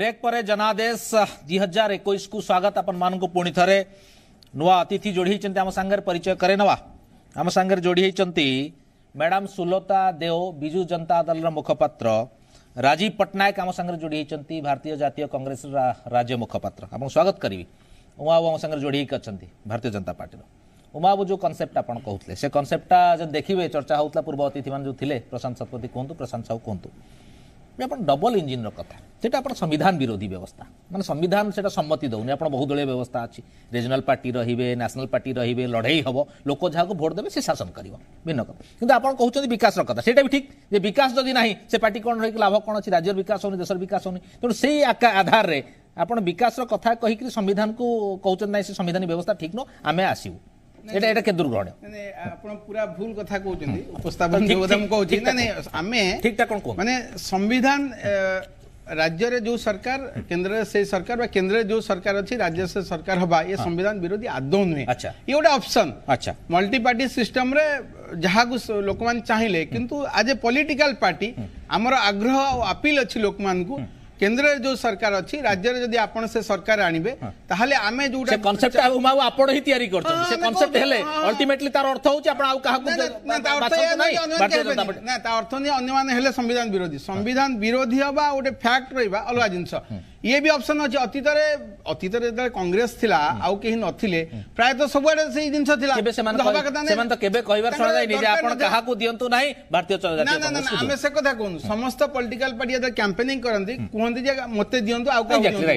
Break पर जनादेश 2021 को स्वागत अपन मान को पुणी थे नुआ अतिथि जोड़ी आम सांगे परिचय करे नवा आम सांगे जोड़ी मैडम सुलता देव विजु जनता दल मुखपात्र राजीव पट्टनायक आम सांगे जोड़ी भारतीय जातीय कांग्रेस राज्य मुखपात्र आप स्वागत करी उमा बाबू आम सांगे जोड़ी अच्छा भारतीय जनता पार्टी उमा बाबू जो कनसेप्ट आप कहते से कनसेप्टा जब देखिए चर्चा होता पूर्व अतिथि मान जो थे प्रशांत शतपथी कहतु प्रशांत साहू कहतु डबल इंजिन कथा से संविधान विरोधी व्यवस्था माने संविधान से सम्मति दौनी आप बहुदलीय व्यवस्था अच्छी रिजनाल पार्टी रे नेशनल पार्टी रे लड़ई हम लोक जहाँ भोट देवे से शासन कर भिन्न कथा किंतु आप कहते विकास कथा से भी ठीक जे विकास जदि ना से पार्टी कौन रही लाभ कौन अच्छी राज्य विकास होनी देशर विकास होनी तेणु से आधार में आप विकास कथा कहीकि संविधान को कहते ना से संविधान व्यवस्था ठीक न आम आसू एटा के दुर्ग्रहण आपण पूरा भूल कथा कहउछन्ती उपस्थापन जोदम कहउछि ना आमे ठीकटा कोन को माने संविधान राज्य रे जो सरकार केंद्र रे से सरकार बा केंद्र रे जो सरकार अछि राज्य से सरकार हबा ये संविधान विरोधी आदौ नुहे अच्छा ये गोटे ऑप्शन अच्छा मल्टी पार्टी सिस्टम रे जहा को लोक मान चाहिले किंतु आज ए पॉलिटिकल पार्टी हमर आग्रह और अपील अछि लोक मान को केंद्र जो सरकार अच्छी राज्य जदि आपण से सरकार आनिबे ताहले आमे जोटा कांसेप्ट आपण ही तयारी करछन से कांसेप्ट हेले अल्टीमेटली तार अर्थ होची आपण आउ काहा ना ता अर्थ नहीं अन्य माने हेले संविधान विरोधी हबा ओटे फैक्ट रहिबा अलगा जिंस ये भी ऑप्शन अच्छे अतीत रे कांग्रेस थिला आउ केही नथिले प्राय तो सबुआडे से जिंस थिला केबे सेमान तो केबे कहबार सुना जाय नि जे आपण काहा को दियंतु नाही भारतीय जनता ना ना हमें से कथा कोन समस्त पॉलिटिकल पार्टी जब कैंपेनिंग करंती कहंती जे मते दियंतु आउ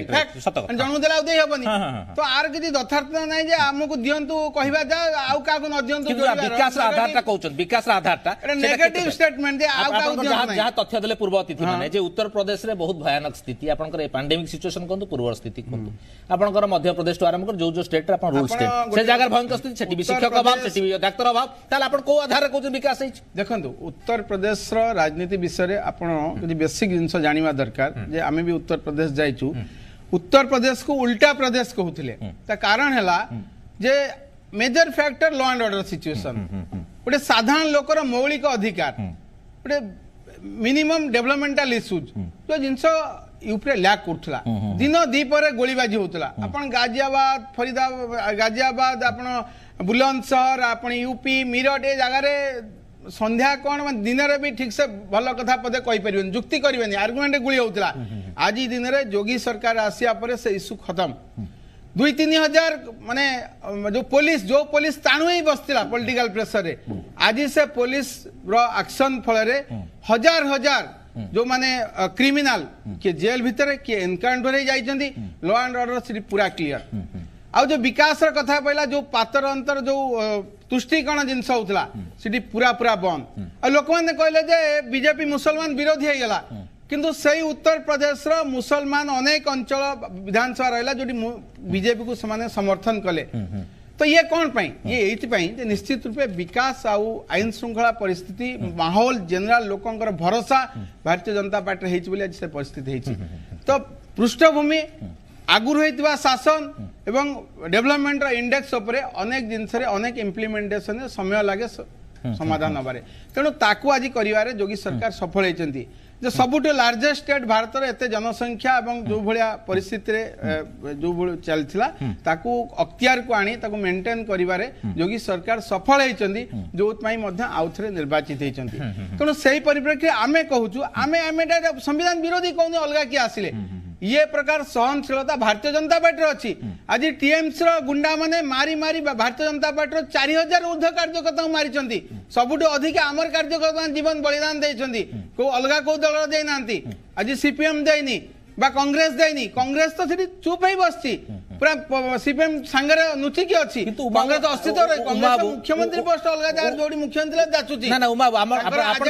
का जनू देला दे हबनी तो आर किछि यथार्थ नाही जे हमकु दियंतु कहबा जा आउ का को न दियंतु विकास आधारटा कहउछन विकास आधारटा नेगेटिव स्टेटमेंट जे आउ का जहां तथ्य देले पूर्व अतिथि माने जे उत्तर प्रदेश रे बहुत भयानक स्थिति आपनकर पैंडेमिक सिचुएशन कहतु पूर्व स्थिति कहतु आपनकर मध्य प्रदेश तो आरंभ कर जो स्टेट रे आपन रूल स्टेट से जगह भयंकर स्थिति सेठी भी शिक्षक अभाव सेठी भी डाक्टर अभाव ताले आपन को आधार कहउछन विकास है देखंतु उत्तर प्रदेश रो राजनीति विषय रे आपन यदि बेसिक जिंस जानिबा दरकार जे आमे भी उत्तर प्रदेश जाइछु उत्तर प्रदेश को उल्टा प्रदेश कहउथिले ता कारण हैला जे major factor law and order situation गोटे साधारण लोकर मौलिक अधिकार गोटे मिनिमम डेवलपमेंटल इश्यूज जो जिंस यूपी लैक करथला दिन दीपर गोलीबाजी होतला अपन गाजियाबाद फरीदाबाद गाजियाबाद अपन बुलंदशहर अपन यूपी मीरठ ए जगह रे संध्या कौन दिन रे भी ठीक से भल कथा पदे कहि परिबेन जुक्ति करिबेनी आर्गुमेंट गुली होतला आज दिन रे जोगी सरकार आसिया परे से इश्यू खत्म 2-3 हजार माने जो पुलिस ताणु ही बसतिला पॉलिटिकल प्रेशर रे आज से पुलिस रो एक्शन फल रे हजार जो माने क्रिमिनल के जेल भीतर के एनकाउंटर हो जाइछंती लॉ एंड ऑर्डर सिटी पूरा क्लियर आ जो विकास र कथा पहिला जो पातर अंतर जो तुष्टिकरण जिनस होतला सिटी पूरा बंद आ लोक माने कहले जे बीजेपी मुसलमान विरोधी हे गेला किंतु सही उत्तर प्रदेश रो मुसलमान अनेक अंचल विधानसभा रहला जोटी बीजेपी को समाने समर्थन कले तो ये कौन पाई ये एथि निश्चित रूपे विकास आउ आईन श्रृंखला परिस्थिति माहौल जनरल लोकंकर भरोसा भारतीय जनता पार्टी हेछि बोली आज से परिस्थिति हेछि तो पृष्ठभूमि आगुर होइतबा शासन एवं डेवलपमेंट इंडेक्स उपरे अनेक जिनस रे अनेक इंप्लीमेंटेशन रे समय लागे समाधान हबारे तेणु ताकू आज करिवारे जोगी सरकार सफल हेचंती जो सबुठ लार्जेस्ट स्टेट भारत रे एते जनसंख्या एवं जो भलिया परिस्थिति रे जो भल चलथिला ताकू अख्तियार को आनी ताकू मेंटेन करिवारे जोगी सरकार सफल हेचंती जोतमाई मध्ये आउथरे निर्वाचित हेचंती तेणु सेही परिप्रेक्षी आमे कहूछु आमे संविधान विरोधी कोन अलगा कि आसिले ये प्रकार सहनशीलता भारतीय जनता पार्टी अच्छी आज टीएमसी गुंडा माने मारी भारतीय जनता पार्टी 4000 ऊर्ध्व कार्यकर्ता मारी सबुठ अधिक आमर कार्यकर्ता जीवन बलिदान देइछंती को अलगा को दल देना आज सीपीएम देनी बा कांग्रेस देनी कांग्रेस तो सेठी चुप ही बसची पूरा सीपीएम संगे नुची की अछि कांग्रेस अस्तित्व रे कांग्रेस मुख्यमंत्री पोस्ट अलगा जार जोडी मुख्यमंत्री जाचुची ना ना उमा आपण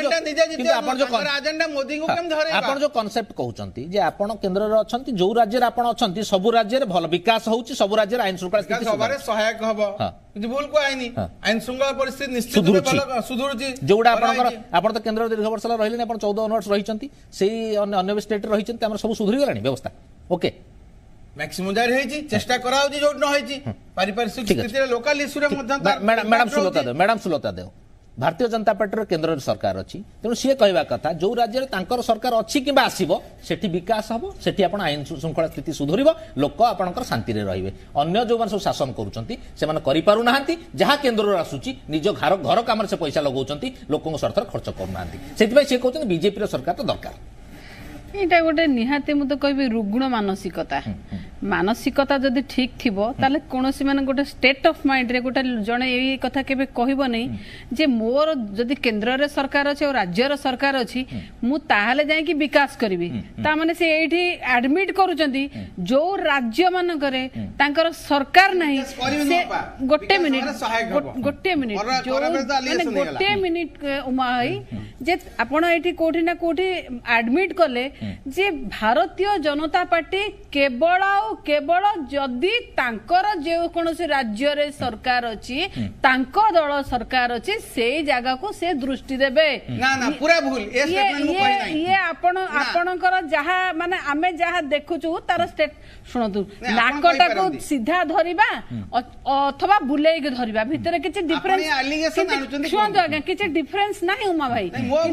जो एजेंडा मोदी को केम धरे आपण जो कांसेप्ट कहउचंती जे आपण केंद्र रे अछंती जो राज्य रे आपण अछंती सब राज्य रे भल विकास होउची सब राज्य रे आईन श्रृंखला स्थिति सबरे सहायक हबो किछि भूल को आइनी आईन श्रृंखला परिस्थिति निश्चित रूपे सुधुरुची जोडा आपण तो केंद्र दीर्घ वर्ष रहिले आपण 14 वर्ष रहिचंती सेही अन्य स्टेट रहिचंती हमर सब सुधुरी गलानी व्यवस्था ओके मैक्सिमम जारी होईची चेष्टा कराउ जी जोड न होईची पारिपार्श्विक स्थिति रे लोकल इश्यू रे मध्य मैडम सुलता देव भारतीय जनता पार्टी केन्द्र सरकार अच्छी तेणु सी कहवा कथा जो राज्य में सरकार अच्छी कि आसो सेठी विकास हम सेठी आप आईन श्रृंखला स्थिति सुधर लोक आपंकर शांति रे अन्य जो सब शासन करूना जहाँ केन्द्र आसूची निज घर काम से पैसा लगाउछंती लोकों स्वार्थ खर्च करूना से कहते बीजेपी सरकार तो दरकार एटा गोटे निहाती मु तो कहबी रुग्ण मानसिकता मानसिकता जदि ठीक थिबो ताले कोनोसी माने गोटे स्टेट ऑफ माइंड रे गोटे जणे एई कथा केबे कहबो नै जे मोर जदि केंद्र रे सरकार अछि और राज्य रे सरकार अछि मु ताहाले जाय कि विकास करबी ता माने से एठी एडमिट करूचंती जो राज्य मान करे तांकर सरकार नाही से गोटे मिनिट जो माने गोटे मिनिट उमाई जे आपण एठी कोठी ना कोठी एडमिट करले जे भारतीय जनता पार्टी केवल जदि तांकर जे कोनोसी राज्य रे सरकार अछि तांको दल सरकार अछि से जगह को से दृष्टि देबे ना ना पूरा भूल ए स्टेटमेंट मु कहि नै ये आपणकर जहा माने आमे जहा देखुचु तार स्टेट सुनतु नाकटा को सीधा धरिबा अथवा बुलेई के धरिबा भितरे किछि डिफरेंस सुनतु आगे किछि डिफरेंस नाही उमा भाई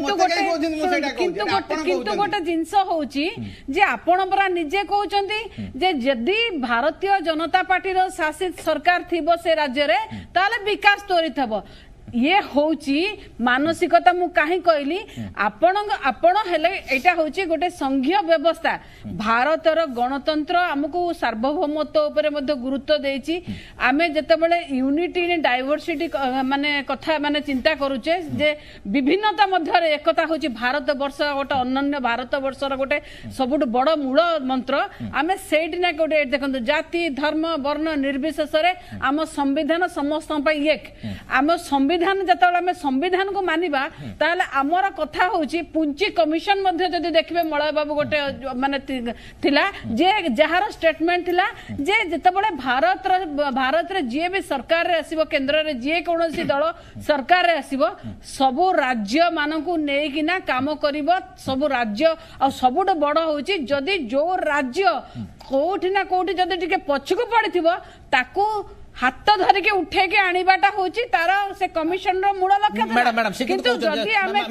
किंतु गोटे जिंस होची जे आपण परा निजे कहउचंती जे यदि भारतीय जनता पार्टी रो शासित सरकार थिबो से राज्य रे ताले विकास त्वरित हबो ये होची मानसिकता मु काहे कहली आपण हेले एटा होची गोटे संघीय व्यवस्था भारतर गणतंत्र हमकु सार्वभौमत्व ऊपर मध्ये गुरुत्व देछि आमे जतेबेले यूनिटी इन डाइवर्सिटी माने कथा माने चिंता करूचे जे विभिन्नता मध्य रे एकता होची भारत वर्ष गोटे अनन्य भारत वर्षर गोटे सबुठ बड़ मूल मंत्र आमे सेठ ना गोटे देखंतु जाति धर्म वर्ण निर्विशेष रे आम संविधान समस्त पई एक आम संविधान जतबेले संविधान को मानिबा ताले आमर कथा होची पुंची कमिशन मध्ये जदि देखबे मलय बाबू गोटे माने थिला जे जहार स्टेटमेंट थिला जे जतबेले भारत रे जे भी सरकार रे आसीबो केंद्र रे जे कोनोसी दल सरकार रे आसीबो सबु राज्य मानकु नेकिना काम करिवो सबु राज्य आ सबुड बड़ होची जदि जो राज्य कोठी ना कोठी जदि टिके पछकु पड़िथिबो ताकू हाथ धरिके उठे के आनिबाटा होची तार से कमिशन रो मूल लक्ष्य मैडम किंतु जदि आमे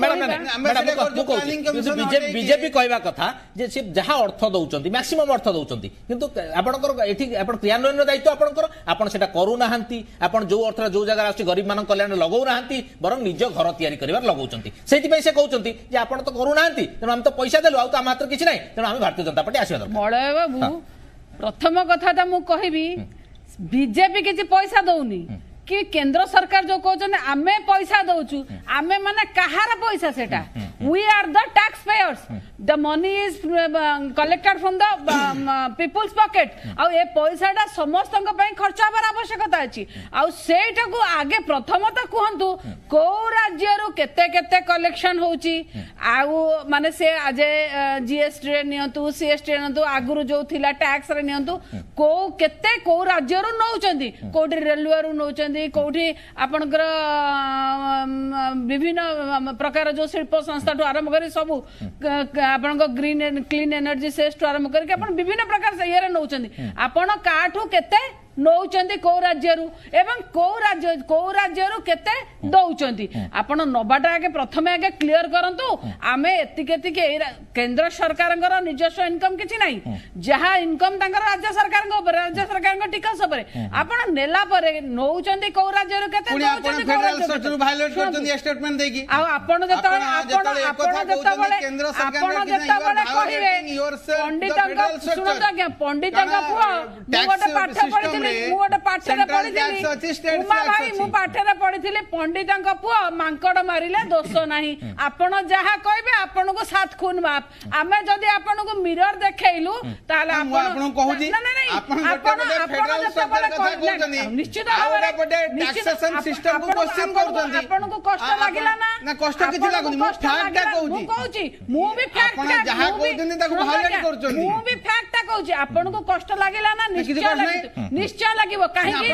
बीजेपी कहवा कथा जे से जहा अर्थ दउचंती मैक्सिमम अर्थ दउचंती किंतु आपनकर एठी आपन क्रियान्वयन दायित्व आपनकर आपन सेटा करू नाहंती आपन जो अर्थ जो जगह आसी गरीब मान कल्याण लगाउ नाहंती बरं निज घर तयारी करिवार लगाउचंती सेति पई से कहउचंती जे आपन तो करू नाहंती तेनु हम तो पैसा देलु आ तो मात्र किछि नै तेनु हम भारतीय जनता पार्टी आसीबा दरकार मळय बाबू प्रथम कथा त मु कहिबी बीजेपी किसी पैसा दौनी कि केंद्र सरकार जो कहते आमे पैसा दौचु आमे माने कहार पैसा सेटा we are the tax payers the money is collected from the people's pocket आ ए पैसाटा समस्त खर्च हबार आवश्यकता अछि आ सेटा को आगे प्रथमतः कहंतु को राज्य रो केते केते कलेक्शन होची आ माने से आज जीएसटी रे नियंतु सीएसटी रे नियंतु आगुरु जो थिला टैक्स रे नियंतु को केते को राज्य रो नौचंदी कोठी रेलवे रो नौचंदी कोठी आपनकर विभिन्न प्रकार जो शिल्प संस्था ठो आरंभ करी सब आपन ग्रीन क्लीन एनर्जी सेस ठो आरंभ करके आपन विभिन्न प्रकार से ये नौचंदी आपन काठू केते नौचंदी को राज्य रु एवं को राज्य रु केते दौचंदी आपण नबाटा आगे प्रथमे आगे क्लियर करंतु आमे एतिके केंद्र सरकारंगर निजस्व इनकम किछि नै जहा इनकम तांकर राज्य सरकार टिकस ऊपर आपण नेला परे नौचंदी को राज्य रु केते दौचंदी फेडरल स्ट्रक्चर वायलेट करचंदी स्टेटमेंट देकी आ आपण जतबेले केंद्र सरकार कहिबे पंडितंग सुनत आज्ञा पंडितंग पुआ गोटे पाठ पढि पंडित मांकड़ मारे दोष नहीं आपण जहा कहे आपण को सात खून माप आम जदि आपण को मिरर देखलु निश्चित आपण को कष्ट लगिला ना कष्ट किछि लागुनी मु कहूची मु भी फैक्ट कहूची आपन को कष्ट लागेला ना निश्चय लागिवो काहे कि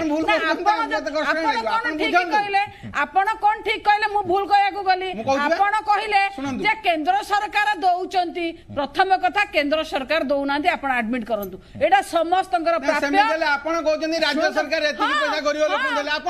आपण कोन ठीक कहले मु भूल कहया को गली आपण कहिले जे केंद्र सरकार दउचंती प्रथम कथा केंद्र सरकार दउनांती आपण एडमिट करंतु एटा समस्तंकर प्राप्य आपण कहउचंती राज्य सरकार एति पैसा गरीब लोक देले आपण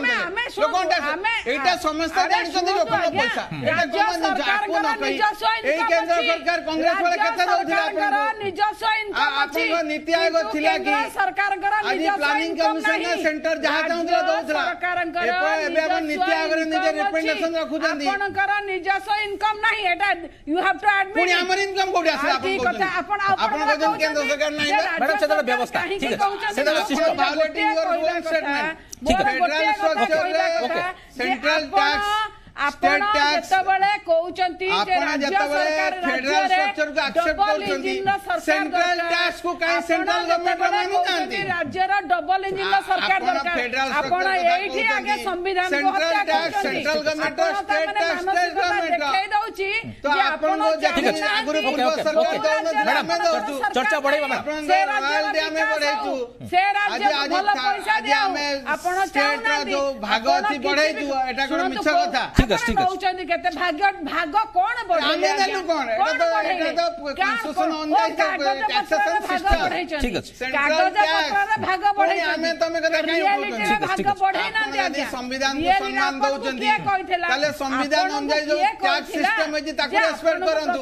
एटा समस्त जानचंती लोक पैसा एटा कोन आपको न कहि एई केंद्र सरकार कांग्रेस वाला केते दउथिला आपण निजस्व इनकम अछि आपण नीति आयोग थिला कि सरकार आज प्लानिंग कमिशन ने सेंटर जहां चाहुला दउथिला एबे अपन नीति आयोग रे निजे रिप्रेजेंटेशन रखुचंती आपनकर निजस्व इनकम नाही एटा यू हैव टू एडमिट पुनी हमर इनकम कोडी आसे आपण को केंद्र सरकार नाही मैडम से व्यवस्था ठीक है से system violating your own statement ठीक है फेडरल स्ट्रक्चर रे सेंट्रल टैक्स आपण जेतबळे कहउचंती जे राज्य सरकार फेडरल स्ट्रक्चर को एक्सेप्ट करचंती सेंट्रल टैक्स को काई सेंट्रल गवर्नमेंट मानु कांती राज्य रा डबल इंजिन रा सरकार दरकार आपण एठी आगे संविधान को हत्या करचंती central government state tax state government देखाई दउची तो आपण को ठीक है आगुरु पूर्व सरकार मैडम चर्चा बढ़ेबा मैडम से रॉयल्टी हमें बढ़ेचू से राज्य भलो पैसा दिया आपण स्टेट रा जो भाग अछि बढ़ेचू एटा कोन मिछ कथा ठीक है कहउचंती केते भाग कोन बढ़े आमे देलु कोन एटा तो कन्स्टिट्यूशन अन्याय टैक्सेशन सिस्टम ठीक है कागज पत्र रे भाग बढ़े आमे तमे कथा काई रियलिटी भाग बढ़े ना यदि संविधान को सम्मान दउचंती ताले संविधान अनुसार जो टैक्स सिस्टम अछि ताको रेस्पेक्ट करंतु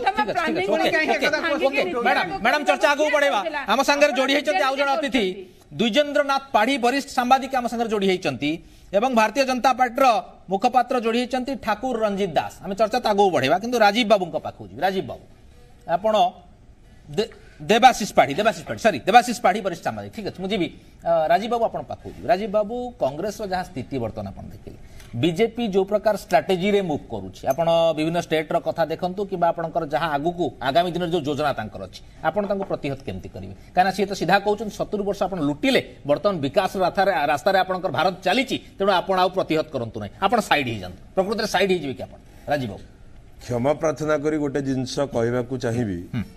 मैडम चर्चा आगु बढ़ेबा हम संगे जोड़ी हेचंती आउ जण अतिथि द्विजेंद्र नाथ पाढ़ी वरिष्ठ सांबादिक आम संगे जोड़ी हेचंती एवं भारतीय जनता पार्टी मुखपात्र जोड़ी हेचंती ठाकुर रंजित दास आम चर्चा आगु बढ़ेबा किंतु राजीव बाबू पाखु राजीव बाबू आपण देवाशीष पाढ़ी सॉरी देवाशीष पाढ़ी वरिष्ठ सांबादिक ठीक है मुझे राजीव बाबू आपण पाखु राजीव बाबू कांग्रेस जहाँ स्थिति बर्तमान आप देखिए बीजेपी जो प्रकार स्ट्राटेजी रे मूव करुछि आपण विभिन्न स्टेट रो कथा देखंतु कि आपणकर जहां आगु को आगामी दिन जो योजना तांकर अछि आपण तांको प्रतिहत केमति करिवे काना से तो सीधा कहउछन 70 वर्ष आपण लुटिले बर्तमान विकास रास्ता रे आपणकर भारत चलीछि तेणु आपण आउ प्रतिहत करंतु नै आपण साइड ही जान प्रकृति रे साइड ही जिवे कि आपण राजीव बाबू क्षमा प्रार्थना करी गोटे जिंस कहबा को चाहिबी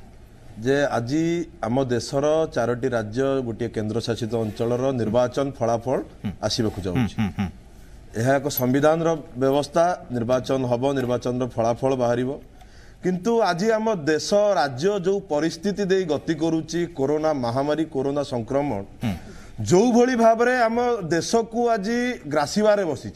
जे आज आम देशर 4टी राज्य गोटे केंद्र शासित अंचलर निर्वाचन फलाफल आसीबाकू जाउछि यह एक संविधान व्यवस्था निर्वाचन हम निर्वाचन फलाफल बाहर किंतु आज आम देश राज्य जो परिस्थिति दे गति करुच्ची कोरोना महामारी कोरोना संक्रमण जो भली भाव में आम देश को आज ग्रासीबारे बसी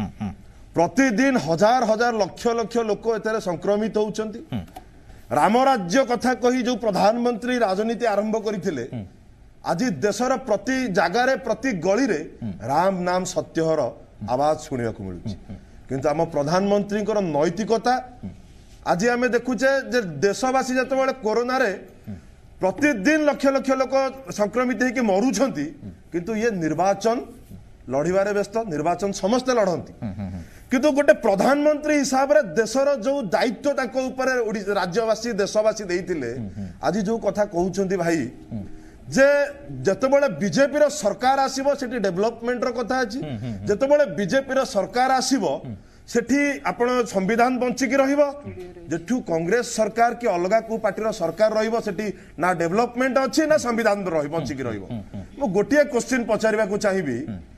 प्रतिदिन हजार हजार लक्ष लक्ष लोक एतरे संक्रमित होउचंती राम राज्य कथा कही जो प्रधानमंत्री राजनीति आरंभ करथिले आज देशर प्रति जगार प्रति गली रे राम नाम सत्यहर आवाज शुणा मिलूँ किंतु आम प्रधानमंत्री नैतिकता आज आम देखुचे देशवासी जो कोरोना रे प्रतिदिन लक्ष लक्ष लोक संक्रमित होकर मरुंट किंतु ये निर्वाचन लड़ारे व्यस्त निर्वाचन समस्ते लड़ती किंतु गोटे प्रधानमंत्री हिसाब रे देशर जो दायित्व राज्यवासी देशवासी देइतिले आज जो कथा कहउछंती भाई जे जतबळे बीजेपी रो सरकार आसीबो सेठी डेवलपमेंट रो कथा अछि जतबळे बीजेपी रो सरकार आसीबो सेठी आपण संविधान बंचिकी रहिबो जेठू कांग्रेस सरकार की अलगा को पार्टी रो सरकार रहिबो सेठी ना डेवलपमेंट अछि ना संविधान रहिबो बंचिकी रहिबो मो गोटिए क्वेश्चन पचारिबा को चाहिबी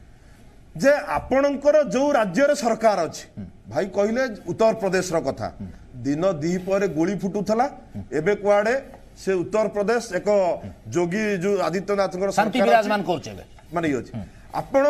जे आपणकर जो राज्य रे सरकार अछि भाई कहिले उत्तर प्रदेश रो कथा दिन दी पर गोली फुटुथला एबे कुआडे से उत्तर प्रदेश एक जोगी जो आदित्यनाथ शांति विराजमान करछे माने यो आपण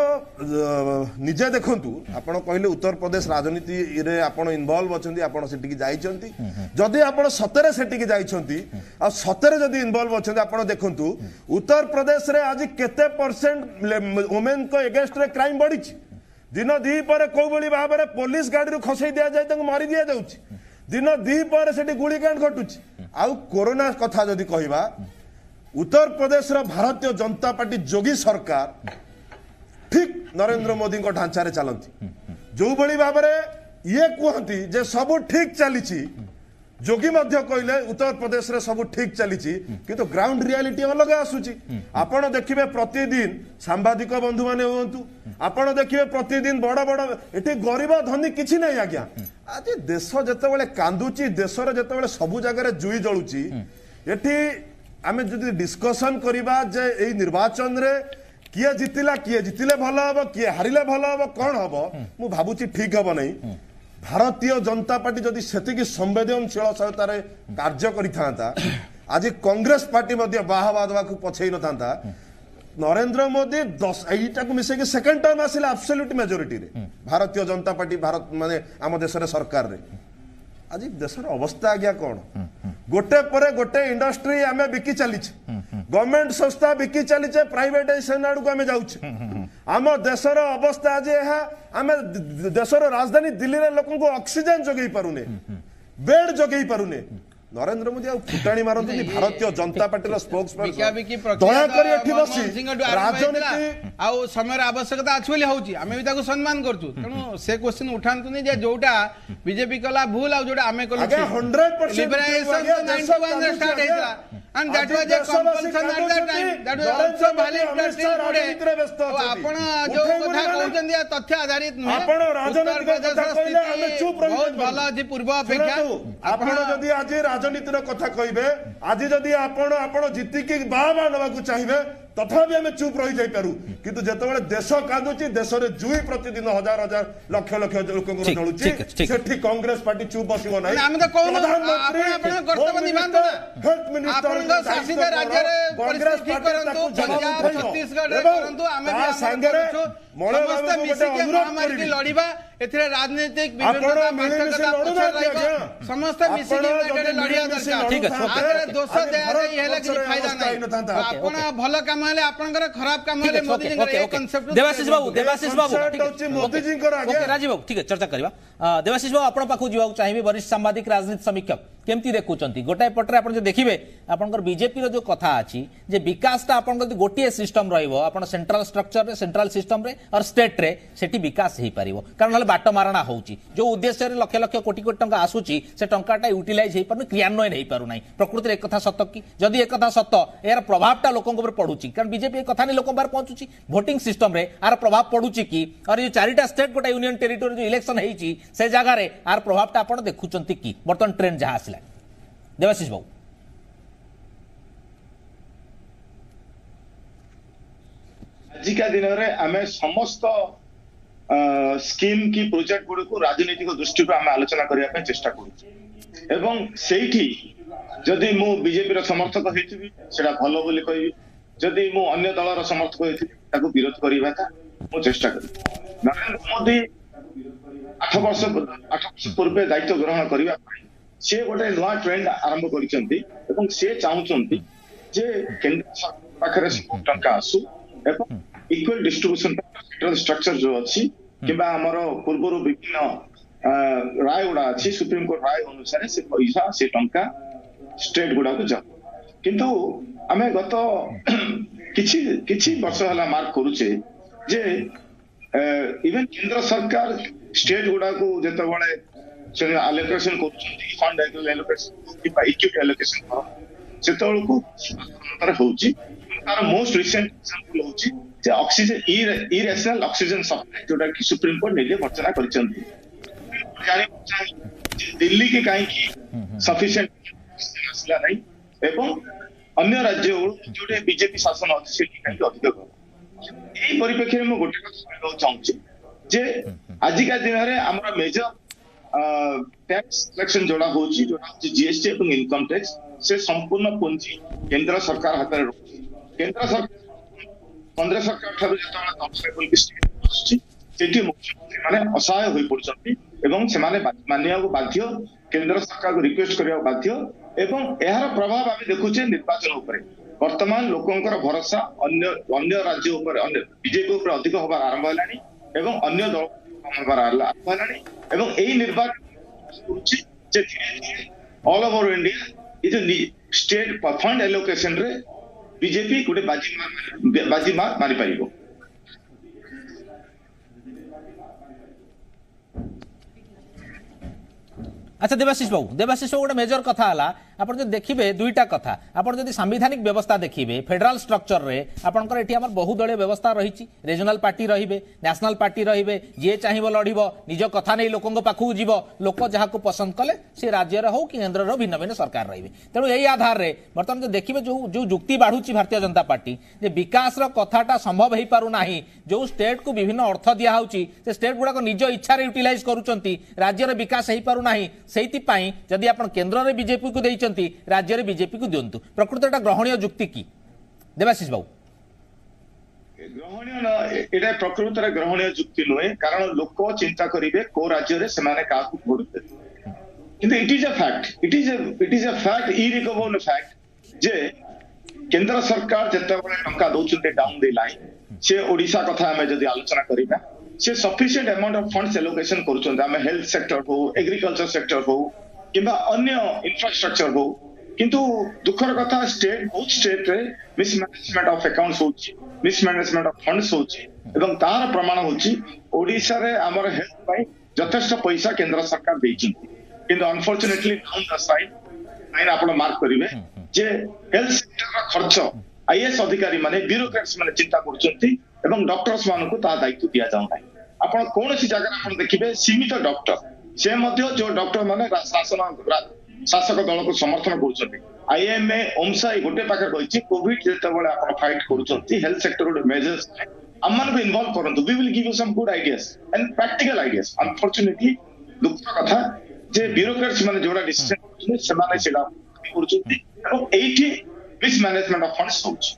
निजे देखंतु आपण कहले उत्तर प्रदेश राजनीति रे आपण इन्वॉल्व अछंती आपण सेटिकी जाइछंती जदि आपण सतरे सेटिकी जाइछंती आ सतरे जदि इन्वॉल्व अछंती आपण देखंतु उत्तर प्रदेश रे आज केते परसेंट वुमेन को अगेंस्ट रे क्राइम बढ़िछि दिन दी पर को बळी भाबे रे पुलिस गाड़ी रो खसै दिया जाय तंग मारी दिया जाउछि दिन दी पर सेठी गुलीकांड घटुछि आउ कोरोना कथा जदि कहिबा उत्तर प्रदेश रो भारतीय जनता पार्टी जोगी सरकार ठीक नरेंद्र मोदी को ढांचा रे चलती जो बड़ी भाव में ये कहती जे सब ठीक चली जोगी मध्य कहले उत्तर प्रदेश रे सब ठीक चली किंतु ग्राउंड रियलिटी अलग आसुची आपण देखिबे प्रतिदिन सांबादिक बंधु माने होंतु आपण देखिबे प्रतिदिन बड़ बड़ एठी गरीब धनी किछि नै आज्ञा आज देश जते बेले कांदुची देशर जते बेले सब जगह रे जुई जळुची एठी आमे जदि डिस्कशन करिबा जे एई निर्वाचन रे किए जितिले भल हम किए हारिले भल हम कौन हम मु भाबुची ठीक हम नहीं भारतीय जनता पार्टी जदि सेतिकी संवेदनशील सहितारे कार्य करिथांता आज कांग्रेस पार्टी मध्य बाहा देवा पछई न था नरेंद्र मोदी 10 एटा को मिसे के सेकंड टाइम आसिला एब्सोल्यूट मेजॉरिटी रे भारतीय जनता पार्टी भारत माने आम देश रे सरकार रे आज देशर अवस्था आज्ञा कौन गोटे पर गोटे इंडस्ट्री आमे बिकी चली गवर्नमेंट संस्था बिकी चली प्राइवेटाइजेशन आड़ को आमे जाउछे आम देशर अवस्था आज आमे देशर राजधानी दिल्ली रे लोक को ऑक्सीजन जोगई पारुने बेड जोगई पारुने नरेंद्र मोदी फुटाणी मारती भारतीय जनता पार्टी स्पोक्सपर्सन दयाकर राजनीति आउ समय आवश्यकता अच्छी बोली होची आमे भी ताको सम्मान करछु तेणु से क्वेश्चन उठांतु नहीं जे जोटा बीजेपी कला भूल आ जोटा आमे कलु 100% लिबरेशन 91 रे स्टार्ट हेतला and that was a compulsion at that time that was also valid today आपण जो कथा कहउछन तथ्य आधारित नुहे आपण राजनीति कथा कहले हम चुप रहि बहुत भलो अछि पूर्व अपेक्षा आपण जदी आज राजनीतिर कथा कहिबे आज जदि आपण जीति की बाबा नबाकू चाहिबे तथापि आम चुप रही जाई पारू किंतु जेतेबेले देश कांदुची देश रे जुई प्रतिदिन हजार हजार लक्ष लक्ष लोक जळुची सेठी कांग्रेस पार्टी चुप बसिबो नाही हम तो कहू आपण कर्तव्य निभांत हेल्थ मिनिस्टर शासित राज्य रे कांग्रेस करंतु पंजाब छत्तीसगढ़ रे करंतु आमे भी संगरे मळे समस्त मिसी के महामारी की लड़ीबा एथिरे राजनीतिक विभिन्नता पार्थक्यता समस्त मिसी के लड़िया दरकार ठीक है आगे दोष दे रे हेला कि फायदा नाही आपण भलो काम हेले आपनकर खराब काम हेले मोदी जी के कांसेप्ट देवाशीष बाबू मोदी जी को ओके राजीव बाबू ठीक है चर्चा करबा देवाशीष बाबू आपण पाखु जीवा चाहिबे वरिष्ठ सांबादिक राजनीति समीक्षक केमती देखुचंती गोटाए पटरे आपण जे देखिबे आपनकर बीजेपी रो जो कथा अछि जे विकास ता आपनकर गोटिए सिस्टम रहइबो आपण सेंट्रल स्ट्रक्चर रे सेंट्रल सिस्टम रे और स्टेट रे सेठी विकास हेई परिबो कारण हले बाट मारणा होउची जो उद्देश्य रे लक्ष लक्ष कोटी कोटी टंका आसुची से टंकाटा यूटिलाइज हेई पारु क्रियान्वयन हेई पारु नाही प्रकृति रे एक कथा सत्य की जदी एक कथा सत्य एयर प्रभावटा लोकन ऊपर पडुची कारण बीजेपी एक कथा नै लोकन बार पहुंचुची वोटिंग सिस्टम रे आर प्रभाव पडुची की और ये चारिटा स्टेट गोटा यूनियन टेरिटरी जो इलेक्शन हेईची से जगह रे आर प्रभावटा आपण देखुचंती की बर्तन ट्रेंड जहा आसिला देवाशीष बाबू आजिका दिन रे आमे समस्त स्कीम की प्रोजेक्ट गुड़ को राजनीतिक दृष्टि को आम आलोचना करने चेष्टा करूँ एवं सेठी जदि मु बीजेपी समर्थक होइथिबि सेटा भलो बोली कहबी जदि मु अन्य दल रो समर्थक होइथिबि ताको विरोध करबा था मु चेष्टा करी नरेंद्र मोदी 8 वर्ष पूर्व दायित्व ग्रहण करबा से गोटे नुआ ट्रेंड आरंभ करिसंती एवं से चाहुचंती जे केंद्र पाखरे टंका आसु एवं इक्वल डिस्ट्रीब्यूशन फेडरल स्ट्रक्चर जो अछि किबा हमरो पूर्वरो विभिन्न राय गुड़ा अछि सुप्रीम कोर्ट राय अनुसार से पैसा से टंका स्टेट गुड़ा को जा किंतु आमे गत किछि वर्ष हला मार्क करूचे जे इवन केंद्र सरकार स्टेट गुड़ा को जेते बळे से एलोकेशन करछंती फंड एलोकेशन कि इक्विटी एलोकेशन सेतळ को तर होउची तार मोस्ट रिसेंट एग्जांपल होउची जे ऑक्सीजन इरेशनल ऑक्सीजन सप्लाई जोटा कि सुप्रीम कोर्ट निजे घोषणा करिसंती जानि दिल्ली के काहे की सफिशिएंट असला नहीं एवं अन्य राज्य जोटे बीजेपी शासन अछि से काहे की अधिक एई परिप्रेक्षी में गोटे कथा कहउ चाहूची जे आजिका दिन रे हमरा मेजर टैक्स कलेक्शन जोड़ा होची जोड़ा जीएसटी एवं इनकम टैक्स से संपूर्ण पूंजी केंद्र सरकार हाथ में रखी केंद्र सरकार केंद्र सरकार ठारू जेतबेला कंसेबल स्टेट आछि सेठी मुख्यमंत्री माने असहाय होई पड़छंती एवं से माने मानिया को बाध्य केंद्र सरकार को रिक्वेस्ट करिया बाध्य एवं एहार प्रभाव आमे देखुचे निर्वाचन ऊपर वर्तमान लोकंकर भरोसा अन्य राज्य ऊपर अन्य बीजेपी ऊपर अधिक होबार आरंभ हलानी एवं अन्य दल होबार आरंभ हलानी एवं एई निर्वाचन जे all over India is state fund allocation रे बीजेपी गोटे बाजी मारी पारिबो अच्छा देवाशीष बाबू गोटे मेजर कथा हला आपण जो देखिबे दुईटा कथा आपण जदि संवैधानिक व्यवस्था देखिबे फेडरल स्ट्रक्चर रे आपनकर एठी हमर बहुदलीय व्यवस्था रहिछि रीजनल पार्टी रहिबे नेशनल पार्टी रहिबे जे चाहिबो लढिबो निज कथा नै लोकंग पाखु जीवो लोक जहाको पसंद कले से राज्य रे हो कि केंद्र रो भिन्न भिन्न सरकार रहिबे तेणु एई आधार रे वर्तमान जो देखिबे जो युक्ति बाढुछि भारतीय जनता पार्टी जे विकास रो कथाटा संभव हेई पारु नाही जो स्टेट को विभिन्न अर्थ दिया होछि से स्टेट गुडा को निज इच्छा रे यूटिलाइज करूचंती राज्य रे विकास हेई पारु नाही सेहिति पई जदि आपण केंद्र रे बीजेपी को देइचंती राज्य रे बीजेपी को दियंतु प्रकृत एटा ग्रहणीय युक्ति की देवाशीष बाबू ग्रहणीय न एटा प्रकृत रे ग्रहणीय युक्ति नुहे कारण लोक चिंता करिवे को राज्य रे सेमाने काकू भोट देते किंतु it is a fact irrecoverable fact जे केंद्र सरकार जते बळे टंका दउचते डाउन द लाइन से ओडिशा कथा हमें जदि आलोचना करिबा से sufficient amount of funds allocation करूचंते हमें हेल्थ सेक्टर हो एग्रीकल्चर सेक्टर हो किंबा अन्य इंफ्रास्ट्रक्चर हो किंतु दुखर कथा स्टेट बहुत स्टेट रे मिसमैनेजमेंट ऑफ अकाउंट्स होची मिसमैनेजमेंट ऑफ फंड्स होची एवं तार प्रमाण होची ओडिशा रे हमर हेल्थ पई यथेष्ट पैसा केंद्र सरकार देइछि किंतु unfortunately down the side line आपण मार्क करिवे जे हेल्थ सेक्टर रा खर्च आईएएस अधिकारी माने ब्यूरोक्रेट्स माने चिंता करछंती एवं डॉक्टर्स मानको ता दायित्व दिया जाउ नाही आपण कोनोसी जगह आपण देखिबे सीमित डॉक्टर से मध्य जो डॉक्टर माने शासक दल को समर्थन करूछंती आईएमए ओमसाई गोटे पाखे कहिछि कोविड जेते बळे आपण फाइट करूछंती हेल्थ सेक्टर रो मेजर्स अमन को इन्वॉल्व करंतु we will give you some good ideas and practical ideas unfortunately दुख कथा जे ब्यूरोक्रेट्स माने जोडा डिसीजन करछंती सेमाने सेला करूछंती एवं एठी मिसमैनेजमेंट ऑफ फंड्स होछि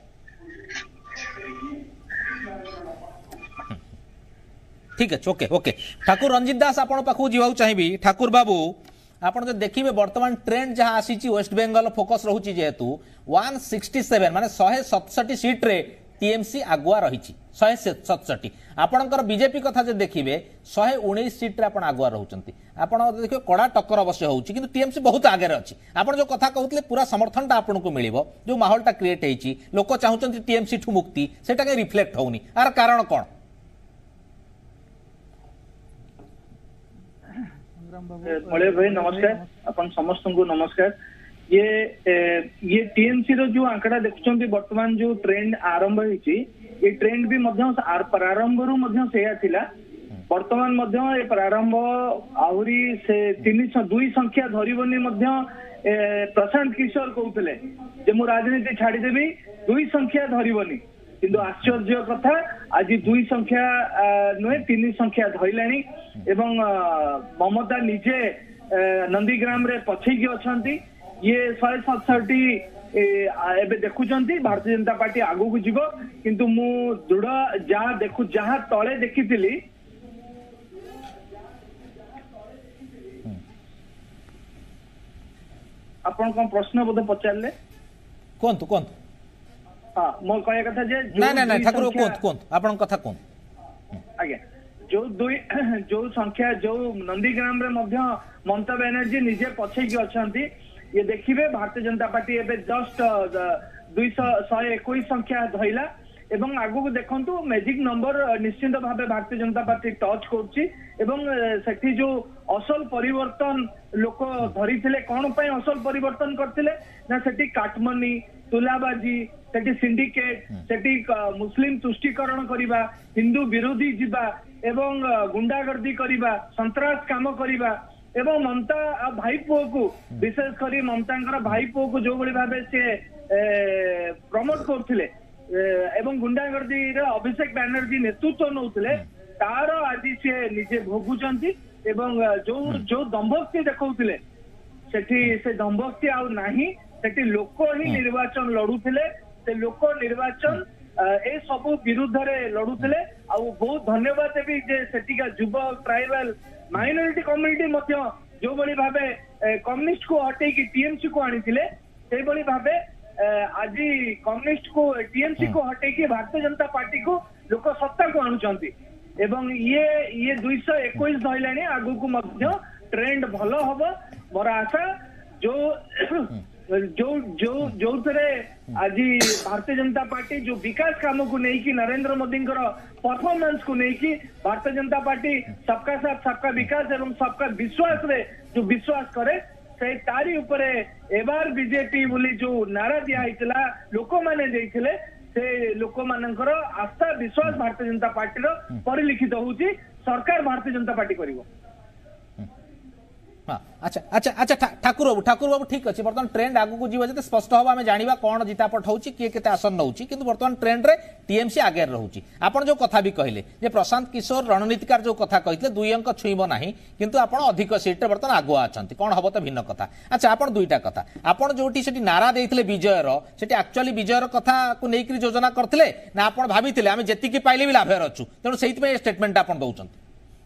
ठीक है ओके ओके ठाकुर रंजित दास आपण पाखु जीवा चाहिबी ठाकुर बाबू आपण जो देखिबे वर्तमान ट्रेंड जहां आसीची वेस्ट बेंगल फोकस रहूची जेतु 167 माने 167 सीट रे टीएमसी आगुआ रहिची 167 आपणकर बीजेपी कथा जे देखिबे 119 सीट रे आपण आगुआ रहउचंती आपण देखियो कड़ा टक्कर अवश्य होउची किंतु टीएमसी बहुत आगे रे अछि आपण जो कथा कहउतले पूरा समर्थन ता आपण को मिलिबो जो माहौलटा क्रिएट हेची लोक चाहुचंती टीएमसी ठु मुक्ति सेटा के रिफ्लेक्ट होउनी आर कारण कोन मलय भाई नमस्कार अपन समस्त को नमस्कार ये टीएमसी रो जो आंकड़ा देखुचंती वर्तमान जो ट्रेंड आरंभ होईची ये ट्रेंड भी मध्य प्रारंभ रु मध्य सेया थिला वर्तमान मध्य ए प्रारंभ आहुरी से 2 संख्या धरिबनी मध्य प्रशांत किशोर कहउतले जे मु राजनीति छाडी देबी 2 संख्या धरिबनी किंतु आश्चर्य कथा आज 2 संख्या नुहे 3 संख्या धइलानी एवं ममता निजे नंदीग्राम रे पछेकी अछंती ये 167 एबे देखुचंती भारतीय जनता पार्टी आगु को जीवो किंतु मु दृढ़ जहां तळे देखितिली आपण कोन प्रश्न बोध पचारले कोन हां मो कहया कथा जे ना ठाकुर कोन आपण कथा कोन आगे जो संख्या जो नंदीग्राम रे मध्य ममता बनर्जी निजे पछे की अछंती ये देखिबे भारतीय जनता पार्टी एबे जस्ट 221 संख्या धइला एवं आगु को देखंतु मैजिक नंबर निश्चित भाबे भारतीय जनता पार्टी टच करछि एवं सेठी जो असल परिवर्तन लोक धरिथिले कोन पय असल परिवर्तन करथिले ना सेठी काटमनी तुलाबाजी सेठी सिंडिकेट सेठी मुस्लिम तुष्टिकरण करिबा हिंदू विरोधी जिबा एवं गुंडागर्दी करिबा संतरास काम करिबा एवं ममता भाई पुओ को विशेष करी ममतांकर भाई पुओ को जो बड़ी भाबे से प्रमोट करथिले एवं गुंडागर्दी रे अभिषेक बैनर्जी नेतृत्व नउथिले तार आज से निजे भोगुचंती एवं जो दंभक्ति देखौथिले सेठी से दंभक्ति आ नाही सेठी लोक ही निर्वाचन लड़ुथिले से लोक निर्वाचन ए सब विरुद्ध रे लड़ुथिले आ बहुत धन्यवाद देबी जे सेठिका युवक ट्राइबल माइनॉरिटी कम्युनिटी मध्य जो बड़ी भाबे कम्युनिस्ट को हटे की टीएमसी को आनीथिले से बड़ी भाबे आज कम्युनिस्ट को टीएमसी को हटे की भारतीय जनता पार्टी को लोक सत्ता को आनुचंती एवं ये 221 धइलानी आगु को मध्य ट्रेंड भलो हबो मोर आशा जो थे आज भारतीय जनता पार्टी जो विकास काम को लेकिन नरेंद्र मोदी परफॉर्मेंस को लेकिन भारतीय जनता पार्टी सबका साथ सबका विकास एवं सबका विश्वास रे जो विश्वास करे से तारी उपरे एबार बीजेपी बोली जो नारा दिया हैतला लोक माने देइथिले से लोक मानकर आस्था विश्वास भारतीय जनता पार्टी रो परिलिखित होउची सरकार भारतीय जनता पार्टी करिवो। हाँ अच्छा अच्छा अच्छा ठाकुर बाबू ठीक अच्छे बर्तमान ट्रेंड आगु को जीव स्पष्ट हम आम जाना कौन जितापट होची किए केते आसन नौची किंतु बर्तमान ट्रेंड रे टीएमसी आगे रहूची आपण जो कथा भी कहले जे प्रशांत किशोर रणनीतिकार जो कथा कहते 2 अंक छुईब नाही किंतु आपण अधिक सीट रे बर्तमान आगुआ अछंती कोन हबो त भिन्न कथा। अच्छा आपण दुईटा कथा आपण जोटी सेठी नारा देइथिले विजयर सेठी एक्चुअली विजयर कथा को नेकरी योजना करथिले ना आपण भाबिथिले आमे जेति की पाइले भी लाभर अछु तेणु सेहित में स्टेटमेंट आपण दउछंती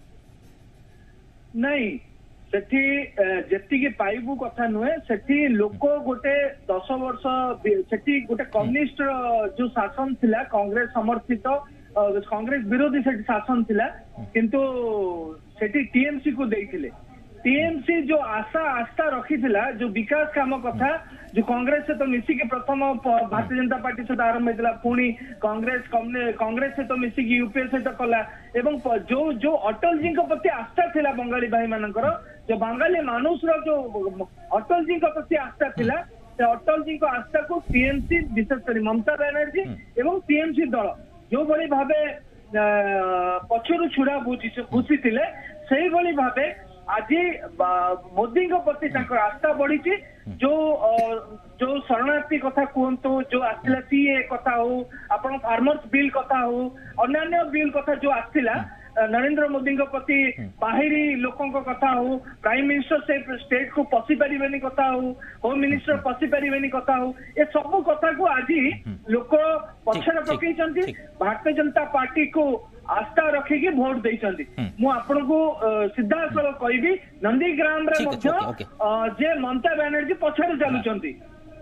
नहीं सेठी जेतिकी पाइबू कथा नुहे सेठी लोक गोटे 10 वर्ष सेठी गोटे कम्युनिस्ट जो शासन थिला कांग्रेस समर्थित कांग्रेस विरोधी सेठी शासन थिला किंतु सेठी टीएमसी को देइथिले टीएमसी जो आशा आस्था रखिथिला जो विकास काम कथा जो कांग्रेस से तो मिसी के प्रथम भारतीय जनता पार्टी से आरंभ होता पुणी कांग्रेस से तो मिसी की यूपीए से तो कला एवं जो जो अटल जी प्रति आस्था थिला बंगाली भाई मानकर जो बंगाली मानुष जो अटल जी प्रति आस्था थिला से अटल जी आस्था को टीएमसी विशेष कर ममता बनर्जी एवं टीएमसी दल जो भली भावे पछरु छुड़ा भूसी थिले सेही भली भावे आज मोदी प्रति आस्था बढ़ी जो जो शरणार्थी कथा कहतु जो आसला सीए कथा हो आपण फार्मर्स बिल कथा हो अन्य बिल कथा जो आसला नरेंद्र मोदी प्रति बाहरी लोकों कथा हो प्राइम मिनिस्टर से स्टेट को पशि पारे कथा हो होम मिनिस्टर पशि पारे कथा हो ये सब कथा को आज लोक पछर पकई भारतीय जनता पार्टी को आस्था रखिकी भोट देइछंती मु आपन को सीधा सर कहबी नंदीग्राम रे मध्य जे ममता बनर्जी पछर चलुचंती।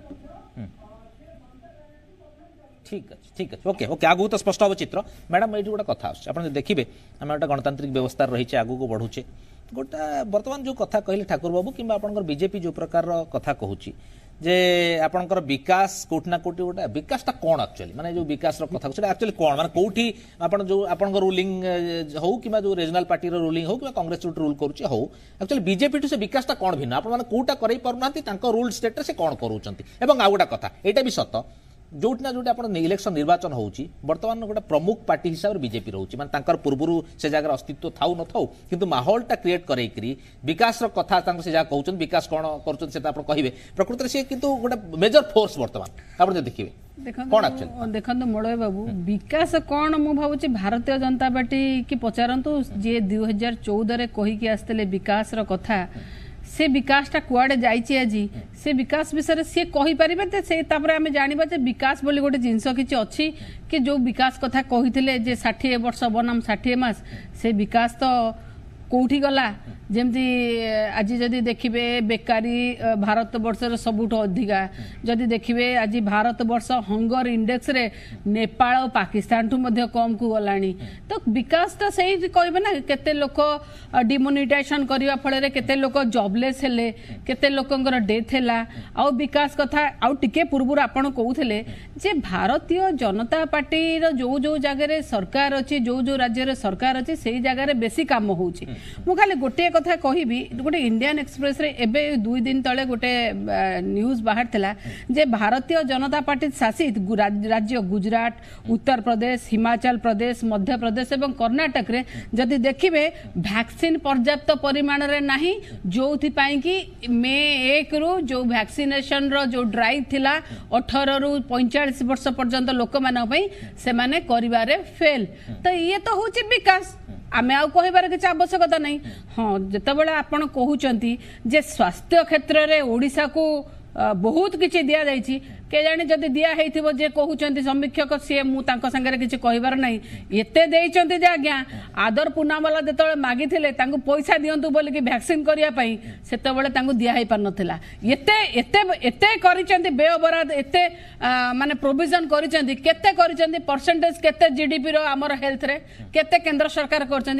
ठीक अच्छे ठीक अच्छे ओके ओके आगु तो स्पष्ट हम चित्र मैडम ये गोटे कथा आप देखिए आम गोटे गणतांत्रिक व्यवस्था रही आगू को बढ़ुचे गोटे बर्तमान जो कथा कहले ठाकुर बाबू कि बीजेपी जो प्रकार कथा कहूँ जे आपनकर विकास कोठना कोटी गोटे विकासटा कौन एक्चुअली माने जो विकास कथा एक्चुअली कौन माने कोठी आपण जो आपनकर रूलिंग हो कि जो रीजनल पार्टी रूलिंग हो कि कांग्रेस जो रूल करूची हो एक्चुअली बीजेपी टू से विकासटा कौन भिन्न आपण माने कोटा करई परनांती तांको रूल स्टेट से कौन करूचंती एवं आ गोटा कथा एटा भी सत जोटी ना जोटी आपण इलेक्शन निर्वाचन होउची वर्तमान गोटे प्रमुख पार्टी हिसाब से बीजेपी रोची माने तांकर पूर्वरु से जगह अस्तित्व थाउ न थाउ किंतु माहौलटा क्रिएट करैकरी विकास रो कथा तांको से जगह कहउचन विकास कोन करचन से आपण कहिबे प्रकृति रे से किंतु गोटे मेजर फोर्स वर्तमान आपण जे देखिबे कोन एक्चुअली देखंतु मळय बाबू विकास कोन मु भाबुची भारतीय जनता पार्टी की पचारंतु जे 2014 रे कहि के आस्तले विकास रो कथा से विकासटा कुआडे जाइछि आज से विकास विषय से कहि परिबे से तापर आमे जानिबा जे विकास बोली गोटे जिंस किछि अछि कि जो विकास कथा कहिथिले जे 60 वर्ष बनाम 60 मास से विकास तो कोठी गला जेमती आज जदि देखिबे बेकारी भारत वर्षर सबुठ अधिका जदि देखिबे आज भारत वर्ष हंगर इंडेक्स रे नेपाल और पाकिस्तान ठू मध्य कम को गलानी तो विकास तो सही कहबे ना केते लोक डिमोनिटाइजेशन करिवा फळे रे केते लोक जॉबलेस हेले केते लोकंकर डेथ हैला आ विकास कथा आ टिके पूर्व आपण कहउथिले जे भारतीय जनता पार्टी रो जो जो जगह रे सरकार अछि जो जो राज्य रे सरकार अछि सेही जगह रे बेसी काम होउछि मु खाली गोटे कथा कहबी गोटे इंडियन एक्सप्रेस रे एबे 2 दिन तले गोटे न्यूज बाहर थिला जे भारतीय जनता पार्टी शासित राज्य गुजरात उत्तर प्रदेश हिमाचल प्रदेश मध्य प्रदेश एवं कर्नाटक रे जदि देखिबे वैक्सीन पर्याप्त परिमाण रे नाही जोथि पई कि मे 1 रु जो वैक्सीनेशन रो जो ड्राइव थिला 18 रु 45 वर्ष पर्यंत लोक मानन पई से माने करिवारे फेल तो ये तो होची विकास आमे आउ कहिबार किछ आवश्यकता नहीं हाँ जेतेबेले आपण कहउचंती जे स्वास्थ्य क्षेत्र रे ओडिसा को बहुत किछि दिया जाइछि के जाने जदि दिया हेथिबो जे कहउचंती समीक्षक से मु तांको संगे किछि कहिबार नहीं एते देइचंती जे आज्ञा आदर पुनावाला जेतेबेले मागिथिले तांको पैसा दियंतु बोली कि वैक्सीन करिया पई सेतेबेले तांको दिया हे पार नथिला एते एते एते करिचंती व्यय बराद एते माने प्रोविजन करिचंती केते करिचंती परसेंटेज केते जीडीपी रो हमर हेल्थ रे केते केंद्र सरकार करचंती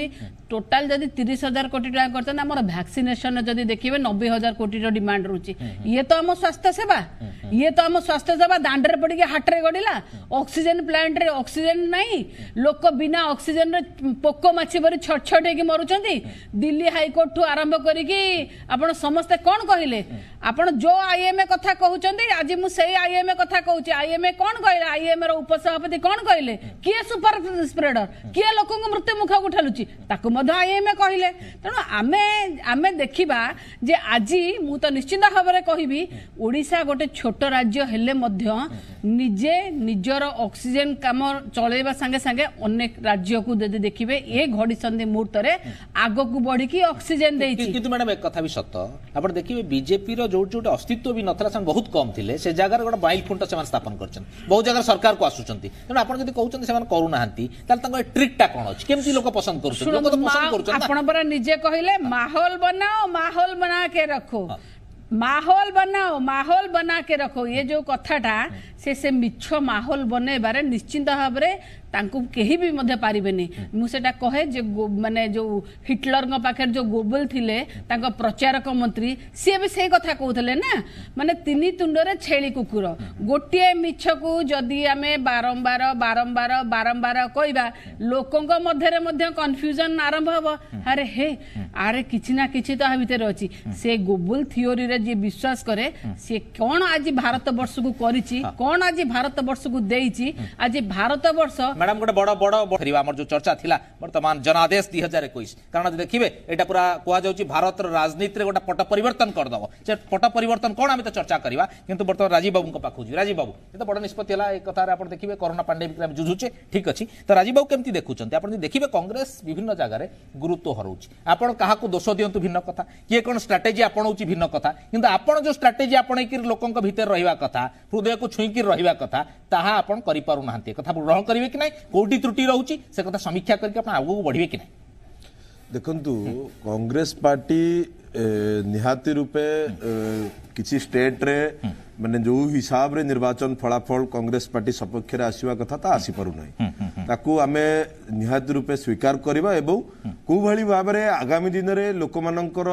टोटाल जदि 30,000 कोटी टाइम करते आम वैक्सीनेशन जदि देखिए 90,000 कोटी डिमांड रोचे ये तो आम स्वास्थ्य सेवा ये तो आम स्वास्थ्य सेवा दांडे पड़ हाटे गड़िला ऑक्सीजन प्लांट रे ऑक्सीजन नहीं लोक बिना ऑक्सीजन रे पोक माछी परी छट छट होगी मरुचंती दिल्ली हाईकोर्ट ठू आरंभ करिकी आपण समस्ते कौन कहले आपण जो आईएमए कथा कहउचंती आज मु सेही आईएमए कथा कहउची आईएमए कौन कहले आईएमए रो उपसभापति कौन कहले किए सुपर स्प्रेडर किए लोक मृत्यु मुख को ठेलुची ताकू मध्य आईएमए कहले तेणु आमे आमे देखिबा जे आज मु तो निश्चित भाव में कहबी ओडिशा गोटे छोट राज्य हेले मध्य निजे निजर ऑक्सीजन काम चलेबा संगे संगे अनेक राज्य को यदि देखिबे ए घड़ी संधि मुहूर्त रे आगो को बढ़ी की ऑक्सीजन देइची किंतु मैडम एक कथा भी सत आपण देखिबे बीजेपी रो जो जो अस्तित्व भी नथला सन बहुत कम थिले से जगह गोटे बाइल खुंट से स्थापन करछन बहुत जगह सरकार को आसुचंती तेणु आपण जदि कहउचंती से करू नाहंती ताल तंग ट्रिक टा कोन अछि केमती लोक पसंद करछन लोक तो पसंद करछन आपण पर निजे कहले माहौल बनाओ माहौल बना के रखो माहौल बनाओ माहौल बना के रखो ये जो कथाटा से मिछ माहौल बने बारे निश्चिंत भाव में तांको केही भी मध्य पारिबेनी मु सेटा कहे जे माने जो हिटलर पाखे जो गोबल थिले तांको प्रचारक मंत्री सी भी से कथा कहउथले ना माने तिनी तुंडरे छेली कुकुर गोटे मिछ को जदि आमे बारंबार बारंबार बारंबार कहबा लोकंक मध्य मध्य कन्फ्यूजन आरंभ हबो अरे हे अरे किछि ना किछि तो भीतर अछि से गोबल थ्योरी रे जे विश्वास करे से कोन आज भारत वर्ष को करिछि कोन आज भारत वर्ष को देइछि आज भारत वर्ष मैडम गोटे बड़ बड़ आम जो चर्चा थिला वर्तमान जनादेश 2021 कारण देखिए एटा पूरा कह जाउची भारत राजनीति गोटे पट परिवर्तन करदब से पट परिवर्तन कौन आम तो चर्चा करवा किंतु बर्तमान राजीव बाबू पाखु राजीव बाबू ये तो बड़ निष्पत्ति है एक कथार आप देखिए कोरोना पांडेमिक में जुझुचे ठीक अच्छी तो राजीव बाबू केमती देखुंत आप देखिए कांग्रेस विभिन्न जगह गुरुत्व हरउची आपण क्या दोष दिंतु भिन्न कथा किए कौन स्ट्राटेजी आपणाऊँ भिन्न कथा किंतु आपण जो स्ट्राटेजी आपणेक लोकों भीतर रहा कथा हृदय को छुईकी रहा कथा ताहा आपण करि पारु नाहंती कथा ग्रहण करिवे कि नहीं कोटी त्रुटि रहउची से कथा समीक्षा करके आपण आगु बढ़िवे कि नहीं देखंतु कांग्रेस पार्टी निहाती रूपे किसी स्टेट रे माने जो हिसाब रे निर्वाचन फलाफल कांग्रेस पार्टी सपक्ष रे आसीवा कथा ता आसी पारु नहीं ताकू आमे निहाती रूपे स्वीकार करबा एवं को भली भाव रे आगामी दिन रे लोक मानकर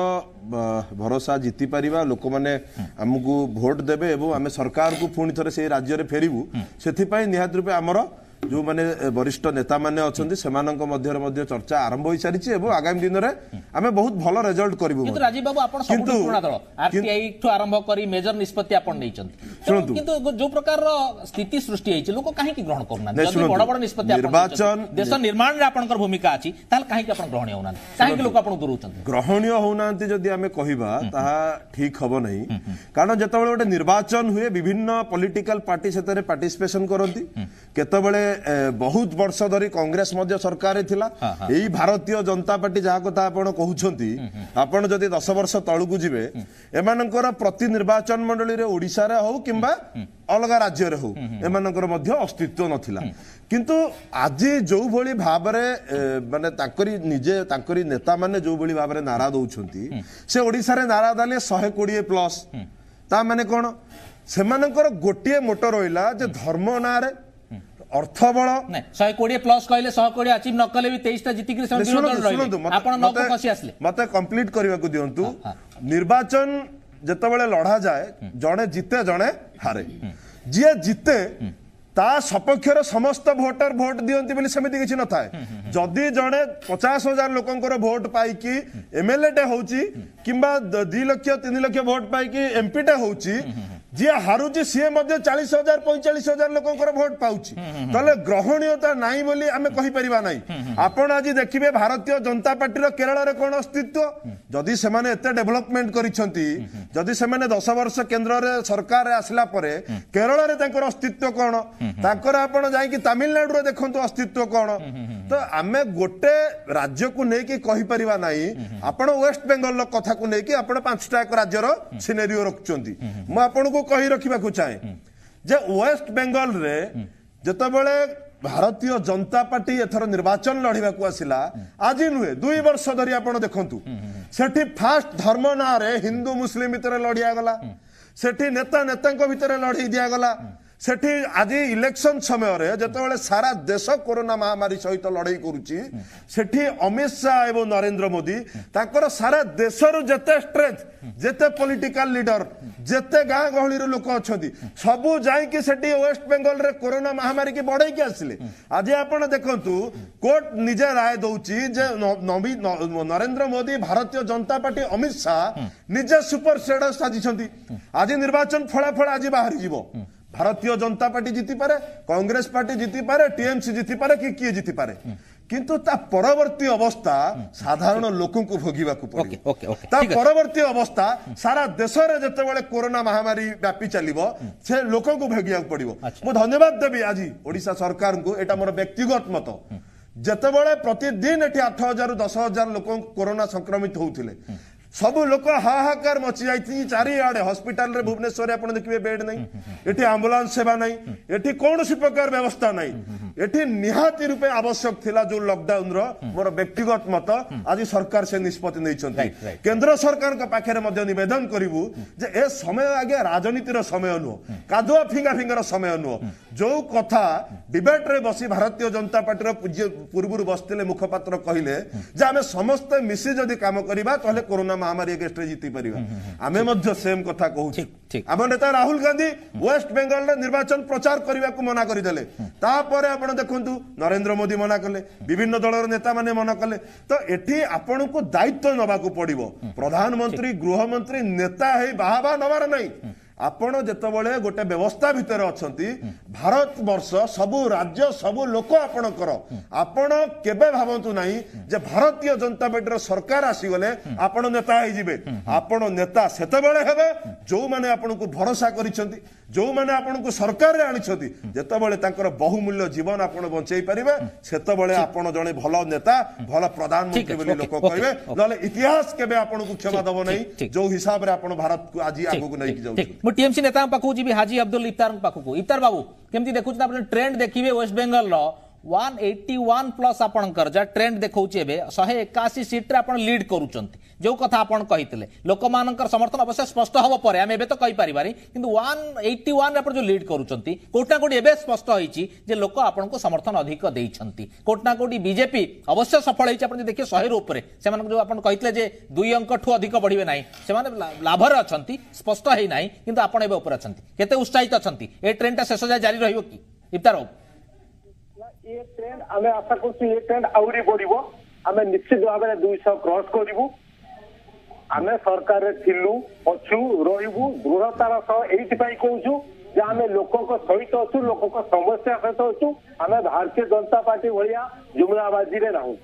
भरोसा जीति पारिबा लोक माने हमकु वोट देबे एवं आमे सरकार को पुणी थरे से राज्य रे फेरिबु सेथि पई निहाती रूपे हमर जो माने वरिष्ठ नेता माने अछंती सेमानक मध्य चर्चा आरंभ होई सारिछि एवं आगामी दिन रे आमे बहुत भलो रिजल्ट करबो किंतु राजीव बाबू आपण सब पुराना दल आरटीआई ठु आरंभ करी मेजर निष्पत्ति आपण नैचंती किंतु जो प्रकार रो स्थिति सृष्टि होइछि लोक काहे की ग्रहण करना जदी बड़ बड़ निष्पत्ति आपण निर्वाचन देश निर्माण रे आपनकर भूमिका अछि ताल काहे की आपण ग्रहणीय होना काहे की लोक आपण दुरुचंती ग्रहणीय होनांती जदी आमे कहिबा ताहा ठीक हबो नहीं कारण जतबेले गोटे निर्वाचन हुए विभिन्न पॉलिटिकल पार्टी सेतरे पार्टिसिपेशन करंती केतबेले बहुत वर्ष धरी कांग्रेस मध्य सरकार थिला एई भारतीय जनता पार्टी जहा कथा आपण कहउछंती आपण जदी 10 वर्ष तळकु जिवे एमानकर प्रति निर्वाचन मंडली रे ओडिसा रे हो किंबा अलग राज्य रे हो एमानकर मध्य अस्तित्व नथिला किंतु आज जो भली भाव रे माने ताकरी निजे ताकरी नेता माने जो भली भाव रे नारा दउछंती से ओडिसा रे नारा दाले 120 प्लस ता माने कोन सेमानकर गोटिए मोटर होइला जे धर्म ना रे अर्थ बल 120 प्लस कहले 120 अचीव न कले भी 23 टा जीति के आपण न को खसी आसले मते कंप्लीट करबा को दियंतु निर्वाचन जतबेले लढा जाए जणे जीते जणे हारे जे जीते ता सपक्षर समस्त भोटर भोट दियंती बोली समिति किछि न थाए जदी जणे 50,000 लोकंकर भोट पाई कि एमएलए टे होउची किंबा 2 लाख 3 लाख भोट पाई कि एमपी टे होउची जी हारुची सी मध्य 40,000 45,000 लोकंकर भोट पाउची तले ग्रहणीयता नाही बोली आमे कहि परिबा नाही आपण आज देखिबे भारतीय जनता पार्टी रो केरल रे कोन अस्तित्व जदी से माने एते डेवलपमेंट करिसंती जदी से माने 10 वर्ष केंद्र रे सरकार रे आसला परे केरल रे तांकर अस्तित्व कोन तांकर आपण जाई कि तमिलनाडु रे देखंतु अस्तित्व कोन तो आमे गोटे राज्य को नै कि कहि परिबा नाही आपण वेस्ट बेंगल रो कथा को नै कि आपण 5टा एक राज्य रो सिनेरियो रखचंती म आपण को कही रखा चाहे जे वेस्ट बेंगल रे जतबेले भारतीय जनता पार्टी एथर निर्वाचन लड़िबा को आसिला आज नुहे 2 वर्ष धरी आपण देखंतु सेठी फास्ट धर्म ना रे हिंदू मुस्लिम भीतर लड़िया गला सेठी नेता नेतांको भीतर लड़ाई दिया गला सेठी आज इलेक्शन समय जेतेबेले सारा देश कोरोना महामारी सहित लड़ाई करुची सेठी अमित शाह एवं नरेंद्र मोदी ताकर सारा देशर जेते स्ट्रेंथ जेते पॉलिटिकल लीडर जेते गाँ गहली लोक अच्छा सबू जाइकी सेठी वेस्ट बेंगल रे कोरोना महामारी की बढ़ाई के आसिले आज आपण देखंतु कोर्ट निजे राय दउची जे नरेंद्र मोदी भारतीय जनता पार्टी अमित शाह निजे सुपर सेडर साजिछंती आज निर्वाचन फलाफल आज बाहरी जीवो भारतीय जनता पार्टी जीति पारे कांग्रेस पार्टी जीति पारे टीएमसी जीति पारे कि किए जीति पारे किंतु ता परवर्ती अवस्था साधारण लोक को भोगिबा को पड़े ता परवर्ती अवस्था सारा देश रे जेतेबेले कोरोना महामारी व्यापी चलिबो से लोक को भोगिया पड़िबो मो धन्यवाद देबी आज ओडिशा सरकार को एटा मोर व्यक्तिगत मत जेतेबेले प्रतिदिन एठी 8,000 रु 10,000 लोक कोरोना संक्रमित होउथिले सब लोक हाहाकार मची जाती चारिआडे हॉस्पिटल रे भुवनेश्वर आप देखिए बेड नहीं एठी एम्बुलेंस सेवा नहीं एठी कौन प्रकार व्यवस्था नहीं एठी निहाती रूपे आवश्यक थिला जो लॉकडाउन रो मोर व्यक्तिगत मत आज सरकार से निष्पत्ति नहीं चंती केंद्र सरकार का पाखे मध्य निवेदन करिवु जे ए समय आगे राजनीतिर समय नुह कादुआ फिंगा फिंगर समय नुह जो कथा डिबेट रे बसी भारतीय जनता पार्टी पूर्व बसते मुखपात्र कहले जे आमे समस्त मिसी जदि काम करिबा तहले कोरोना महामारी अगेंस्ट जीति परिबा आमे मध्य सेम कथा कहू आम नेता राहुल गांधी वेस्ट बेंगल रे निर्वाचन प्रचार करने को मना करदेले तापर आपण देखंतु नरेंद्र मोदी मना कले विभिन्न दलर नेता माने मना कले तो एठी आपण को दायित्व नबाकू पड़िबो प्रधानमंत्री गृहमंत्री नेता है बाहाबा नबार नहीं आपण जेतेबेले गोटे व्यवस्था भितर अछंती भारत वर्ष सबु राज्य सबु लोक आपणकर आपण केबे भावंतु नाही जे भारतीय जनता पार्टी सरकार आसीगले आपण नेता हो जिवे आपण नेता सेतेबेले हेबे जो माने आपण को भरोसा करिसंती जो माने आपण को सरकार रे आनिछंती जेतेबेले तांकर बहुमूल्य जीवन आपण बंचै परिबे सेतेबेले आपण जणे भलो नेता भलो प्रधानमंत्री बोली लोक कहबे नले इतिहास केबे आपण को क्षमा दबो नहीं जो हिसाब रे आपण भारत को आज आगु को नहीं जाउ मु टीएमसी नेता पाखु जी हाजी अब्दुल इफ्तार पाखु इफ्तार बाबू केमती देखुछ आपन ट्रेंड देखिबे वेस्ट बेंगल रो 181 प्लस आपणकर जा ट्रेंड देखौछि एबे 181 सीट रे आपण लीड करूचंती जो कथा आपण कहितले लोकमानकर समर्थन अवश्य स्पष्ट हबो परे हम एबे तो कहि परिबारी किंतु 181 रे आपण जो लीड करूचंती कोटना कोटी एबे स्पष्ट होईछि जे लोक आपण को समर्थन अधिक देइछंती कोटना कोटी बीजेपी अवश्य सफल होईछि आपण देखिए 100 रो ऊपर सेमान जो आपण कहितले जे 2 अंक ठु अधिक बढ़िबे नाही सेमान लाभ रे अछंती स्पष्ट हेई नाही किंतु आपण एबे ऊपर अछंती केते उत्साहित अछंती ए ट्रेंड ता शेष जाय जारी रहिबो कि इफ्तार ये ट्रेंड आमे आशा करछु ये ट्रेंड आउरी बढ़िबो आमे निश्चित भाव में 200 क्रॉस करिवु आमे सरकार रे थिलु अछु रहिबु दृढ़तार सह एथि पई कहूछु जे आमे लोक को सहित अछु लोक को समस्या सहित अछु आमे भारतीय जनता पार्टी भलिया जुमलाबाजी रे रहू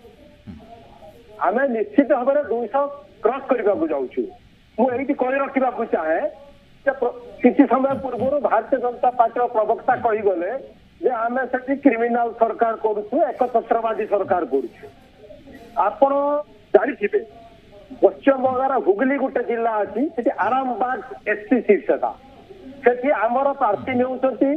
आमे निश्चित भाव में 200 क्रॉस करबा को जाउछु मु एथि कहि रखिबा को चाहे किछि समय पूर्व भारतीय जनता पार्टी प्रवक्ता कहि गले जे आमे सेठी क्रिमिनल सरकार करूछु एकछत्रवादी सरकार करूछु आपण जानिथिबे पश्चिम बंगाल हुगली गोटे जिला अछि सेठी आरामबाग एससी सीट था सेठी हमर प्रार्थी नेउछंती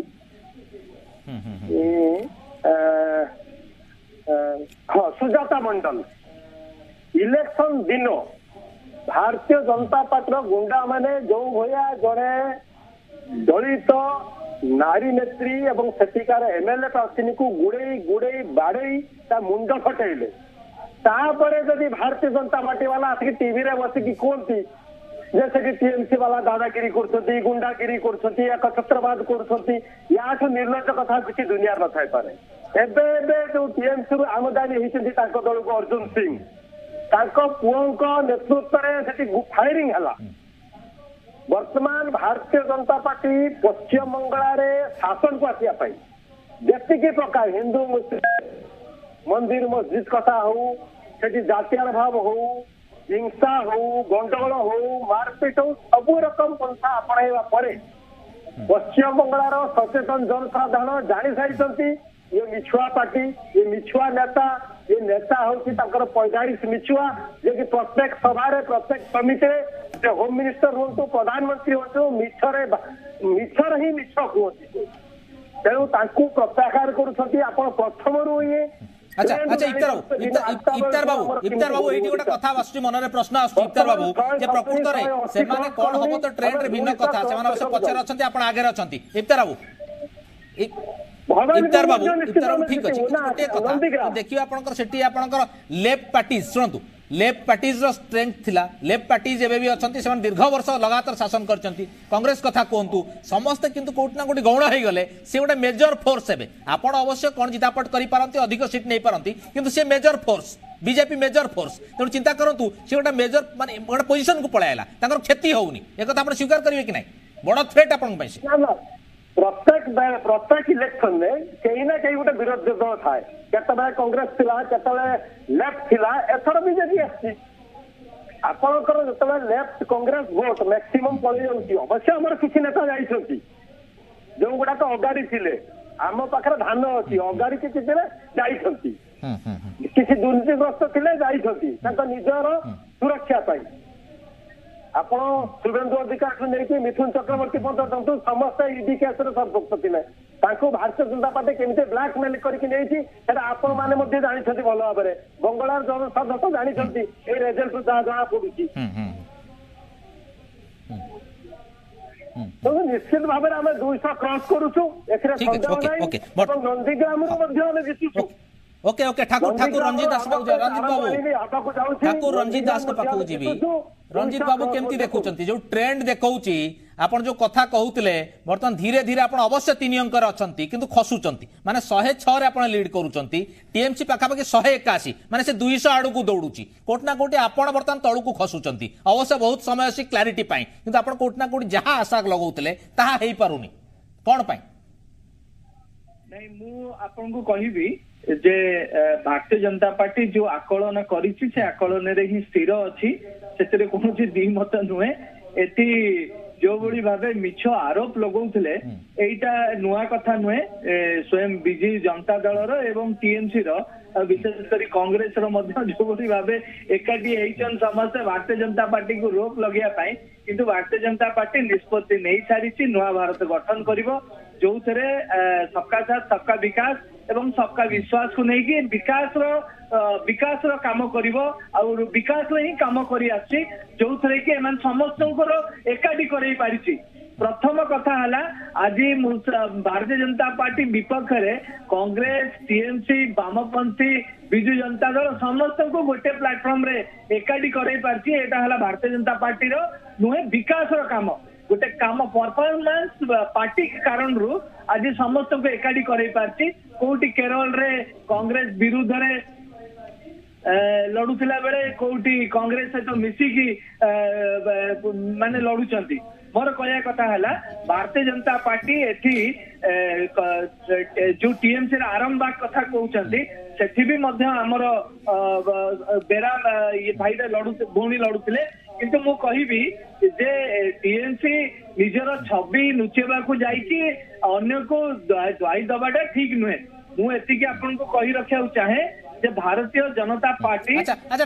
हां सुजाता मंडल इलेक्शन दिन भारतीय जनता पार्टी गुंडा माने जो भया जड़े दलित नारी नेत्री एवं सेठिकार एमएलए प्रार्थी को गुड़े गुड़े बाड़े मुंड फटेले तापरे जदि भारतीय जनता पार्टी वाला आसिक टीवी रे बसिकी कहती जैसे कि टीएमसी वाला दादागिरी करछंती गुंडागिरी करछंती एकछत्रवाद करछंती याठु निर्लज कथा किसी दुनिया न थाई पारे एबे एबे जो टीएमसी रो आमदानी हिचंती ताको दल को अर्जुन सिंह ताको पुओंको नेतृत्व रे सेठी फायरिंग हला वर्तमान भारतीय जनता पार्टी पश्चिम बंगाल शासन को आसिया जी प्रकार हिंदू मुस्लिम मंदिर मस्जिद कथा हो जातीय भाव हो हिंसा हो गंडगोल हो मारपीट हो सब रकम पंथा अपनाइबा परे पश्चिम बंगाल सचेतन जनसाधारण जानी सारी ये मिछुआ पार्टी ये मिछुआ नेता ये नेता हूँ पैदाइश मिछुआ जे कि प्रत्येक सभा प्रत्येक समिति होम मिनिस्टर हूँ प्रधानमंत्री हूँ मिछर ही मिछ कहते तेणु प्रत्याहार कर प्रथम ये अच्छा अच्छा इफ्तार बाबू एठी गोटे कथा आसुची मनरे प्रश्न आसुची इफ्तार बाबू जे प्रकृत रे से माने कोन होबो तो ट्रेंड रे भिन्न कथा से माने पछर अछंती आपण आगे अछंती इफ्तार बाबू इफ्तार बाबू ठीक अच्छे गोटे कथा देखिए आपंकर सेठी आपंकर लेफ्ट पार्टीज शुणु लेफ्ट पार्टीज रो स्ट्रेंथ थिला लेफ्ट पार्टीज एबे भी अछंती से दीर्घ वर्ष लगातार शासन करचंती कांग्रेस कथा कहतु समस्त किंतु कोट ना कोटी गौण हो गले से गोटे मेजर फोर्स हेबे आपण अवश्य कोन जितापट करि पारंती अधिक सीट नै पारंती किंतु से major force BJP major force तेणु चिंता करंतु से गोटे मेजर माने गोटे पोजीशन को पळायला तांकर क्षति होउनी एक कथा आपण स्वीकार करिवे कि नै बड़ थ्रेट आपण पई से प्रत्येक इलेक्शन में कहीं ना कहीं गोटे विरोधी दल थाए केतबे कांग्रेस थिला केतबे लेफ्ट थिला एथर बीजेपी आछि आपनकर जतबे लेफ्ट कांग्रेस वोट मैक्सिमम पळि जाउची अवश्य हमर किछि नेता जाइछंती जो गुडा तो अगाड़ी थिले आम पाखरे धान अछि अगाड़ी किछि थिले जाइछंती किछि दुर्नीतिग्रस्त थिले जाइछंती तांका निजर सुरक्षा पाई आपण शुभेन्दु अधिकारी नहीं मिथुन चक्रवर्ती पर्यटन समस्त ईडी केस संपुक्त थे भारतीय जनता पार्टी केमी ब्लाकमेल करके आपण मैंने जानते भल भाव में बंगलार जनसाधारण जानते ये रेजल्ट जहाँ जना पड़ी निश्चित भाव में आम 200 क्रॉस करूँ नंदीग्राम जीतुँ ओके ओके ठाकुर रंजीत दास बाबू ठाकुर रंजीत दास पाखु जीवी रंजीत बाबू केमती देखुचंती जो ट्रेंड देखौची आपण जो कथा कहउतले बर्तन धीरे धीरे आपण अवश्य 3 अंक रे अछंती किंतु खसुचंती माने 106 रे आपण लीड करूचंती टीएमसी पाखा पाखी 181 माने से 200 आडू को दौड़ुची कोटना कोटी आपण बर्तन तळु को खसुचंती अवश्य बहुत समय अछि क्लैरिटी पाई किंतु आपण कोटना कोटी जहां आशा लगौतले ताहा हेई पारुनी कोन पाई नहीं मु आपन को कहिबी जे भारतीय जनता पार्टी जो आकलन करिछि से आकलन रे ही स्थिर अछि सेतरे कोनोसी दिमत नुहे एति जो बड़ी भाबे मिछ आरोप लगौथिले एटा नुआ कथा नुहे स्वयं बीजे जनता दल रो एवं टीएमसी रो विशेष करी कांग्रेस रो मध्य जो बड़ी भाबे एकाटी हेचन समस्त भारतीय जनता पार्टी को रोक लगिया पाई किंतु भारतीय जनता पार्टी निष्पत्ति नहीं सारिछि नुआ भारत गठन करिवो जो थरे सबका साथ सबका विकास एवं सबका विश्वास को नहीं कि विकास रो काम करिवो और विकास रे ही काम करी आछि जो थरे कि एमन समस्तंकर एकाठी करई पारिछि प्रथम कथा हला आज भारतीय जनता पार्टी विपक्ष रे कांग्रेस टीएमसी वामपंथी बिजु जनता दल समस्त को गोटे प्लेटफॉर्म रे एकाठी करई पारिछि एटा हला भारतीय जनता पार्टी रो नुहे विकास रो काम गोटे काम परफॉर्मेंस पार्टी के कारण रु आज समस्त को एकाठी करई पारछि कोटी केरल रे कांग्रेस विरुद्ध रे लड़ुला बेले कोटी कांग्रेस सहित मिसिकी माने लड़ुचंती मोर कहया कथा हला भारतीय जनता पार्टी एथि जो टीएमसी रे आरंभ कथा कहउचंती सेठी भी मध्य हमर बेरा ये भाईटा भौणी लड़ुले किंतु मु कहिबी जे टीएमसी निजर छवि नुचेबा को जाइछि अन्य को द्वाई दबाटा ठीक नुहे मु एतिके आपन को कहि रखिया चाहे जे भारतीय जनता पार्टी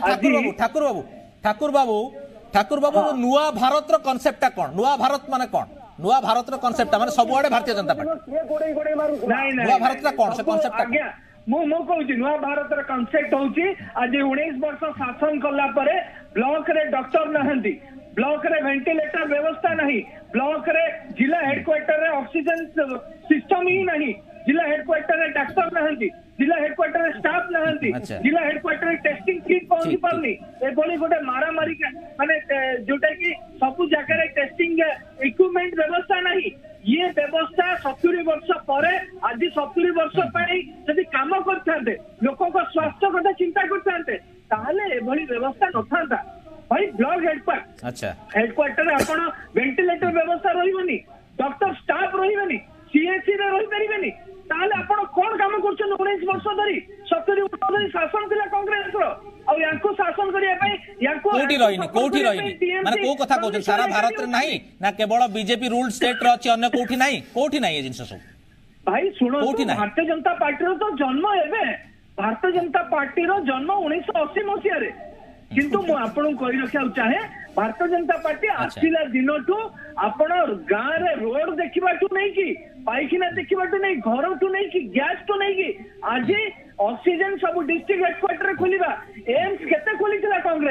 ठाकुर बाबू नुआ भारत रो कांसेप्ट कोन नुआ भारत माने कोन नुआ भारत रो कांसेप्ट माने सब आडे भारतीय जनता पार्टी नहीं नुआ भारत रा कोन से कांसेप्ट आज्ञा मु कहूँ नुआ भारत रो कांसेप्ट होउची आज 19 वर्ष शासन कला परे ब्लॉक रे डॉक्टर नहंती ब्लॉक रे वेंटिलेटर व्यवस्था नहीं ब्लॉक रे जिला हेडक्वार्टर रे ऑक्सीजन सिस्टम ही नहीं जिला हेडक्वार्टर रे डॉक्टर नहंती जिला हेडक्वार्टर रे स्टाफ नहंती जिला हेडक्वार्टर रे टेस्टिंग किट पहुंची पारनी ए बोली गोटे मारा मारी माने जोटा कि सब जगह रे टेस्टिंग इक्विपमेंट व्यवस्था नहीं ये व्यवस्था 70 वर्ष परे आज 70 वर्ष पाई जदि काम करथांते लोकों को स्वास्थ्य कथा चिंता करथांते ताहले एभली व्यवस्था नथांता भाई ब्लॉक हेडक्वार्टर आपण वेंटिलेटर व्यवस्था रहिबनी डॉक्टर स्टाफ रहिबनी सीएचसी रे रहि परिबनी ताहले आपण कोन काम करछन 19 वर्ष धरी 70 वर्ष धरी शासन थिला कांग्रेस रो और यांको शासन करिया पई यांको कोठी रहिनी माने को कथा कहछ सारा भारत रे नाही ना केवल बीजेपी रूल स्टेट रो अछि अन्य कोठी नाही ए जिंस सब भाई सुनो भारतीय जनता पार्टी रो तो जन्म एबे भारतीय जनता पार्टी रो जन्म 1980 मसिया रे किंतु मु आपन कहि रखिया चाहे भारतीय जनता पार्टी आसिला दिनठू आपण गाँ रे रोड देखिबाटू नहीं की पाइखिना देखिबाटू नहीं घर टू नहीं की गैस टू नहीं की आज ऑक्सीजन सब डिस्ट्रिक्ट हेडक्वार्टर खोलिबा एम्स केते खोलिथिला कांग्रेस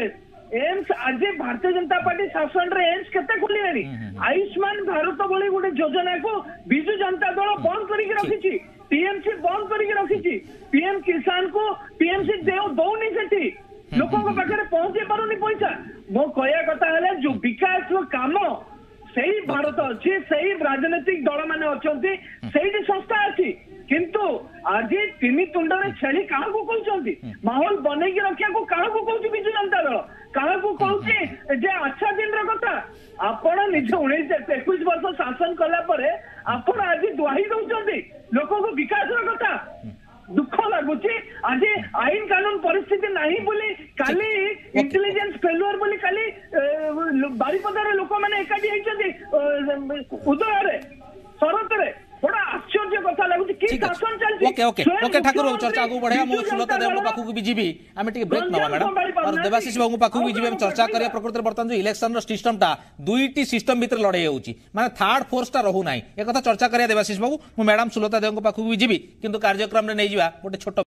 एम्स आज भारतीय जनता पार्टी शासन रे एम्स केते खोलियानी आयुष्मान भारत भली गोटे योजना को बिजु जनता दल बंद करके रखिछि टीएमसी बंद करके रखिछि पीएम किसान को पीएमसी दौनी सेठी लोकों को पाखे पहुंचे पारुनी पैसा मो कहया कथा है जो विकास काम सही भारत अच्छी सही राजनीतिक दल मैंने अच्छी सही संस्था अच्छी किंतु आज तीन तुंडे छेली क्या कहते माहौल बनईकी रखा को क्या कहूँ विजु जनता दल क्या कहूँ जे अच्छा दिन कथा आपण निज 19-21 वर्ष शासन कला आपण आज दुहाई दौरान लोक को विकास कथा दुख लगुच आज आईन कानून परिस्थिति नहीं बोली काली इंटेलिजेंस फेलुअर बोली काली बारिपदार लोक मैंने एकाठी होती उदय शरत बड़ा आश्चर्य कथा लगुच कि शासन चलती ओके ओके ओके ठाकुर चर्चा आगु बढ़िया मो सुलता देव पाखु भी जीबी आमे टिके ब्रेक नवा मैडम और देवाशीष बाबू पाखु भी जीबी हम चर्चा करिया प्रकृति वर्तमान जो इलेक्शन रो सिस्टम ता दुईटी सिस्टम भीतर लड़ाई होउची माने थर्ड फोर्स ता रहू नाही ए कथा चर्चा करिया देवाशीष बाबू मो मैडम सुलता देव पाखु भी जीबी किंतु कार्यक्रम रे नै जीवा गोटे छोट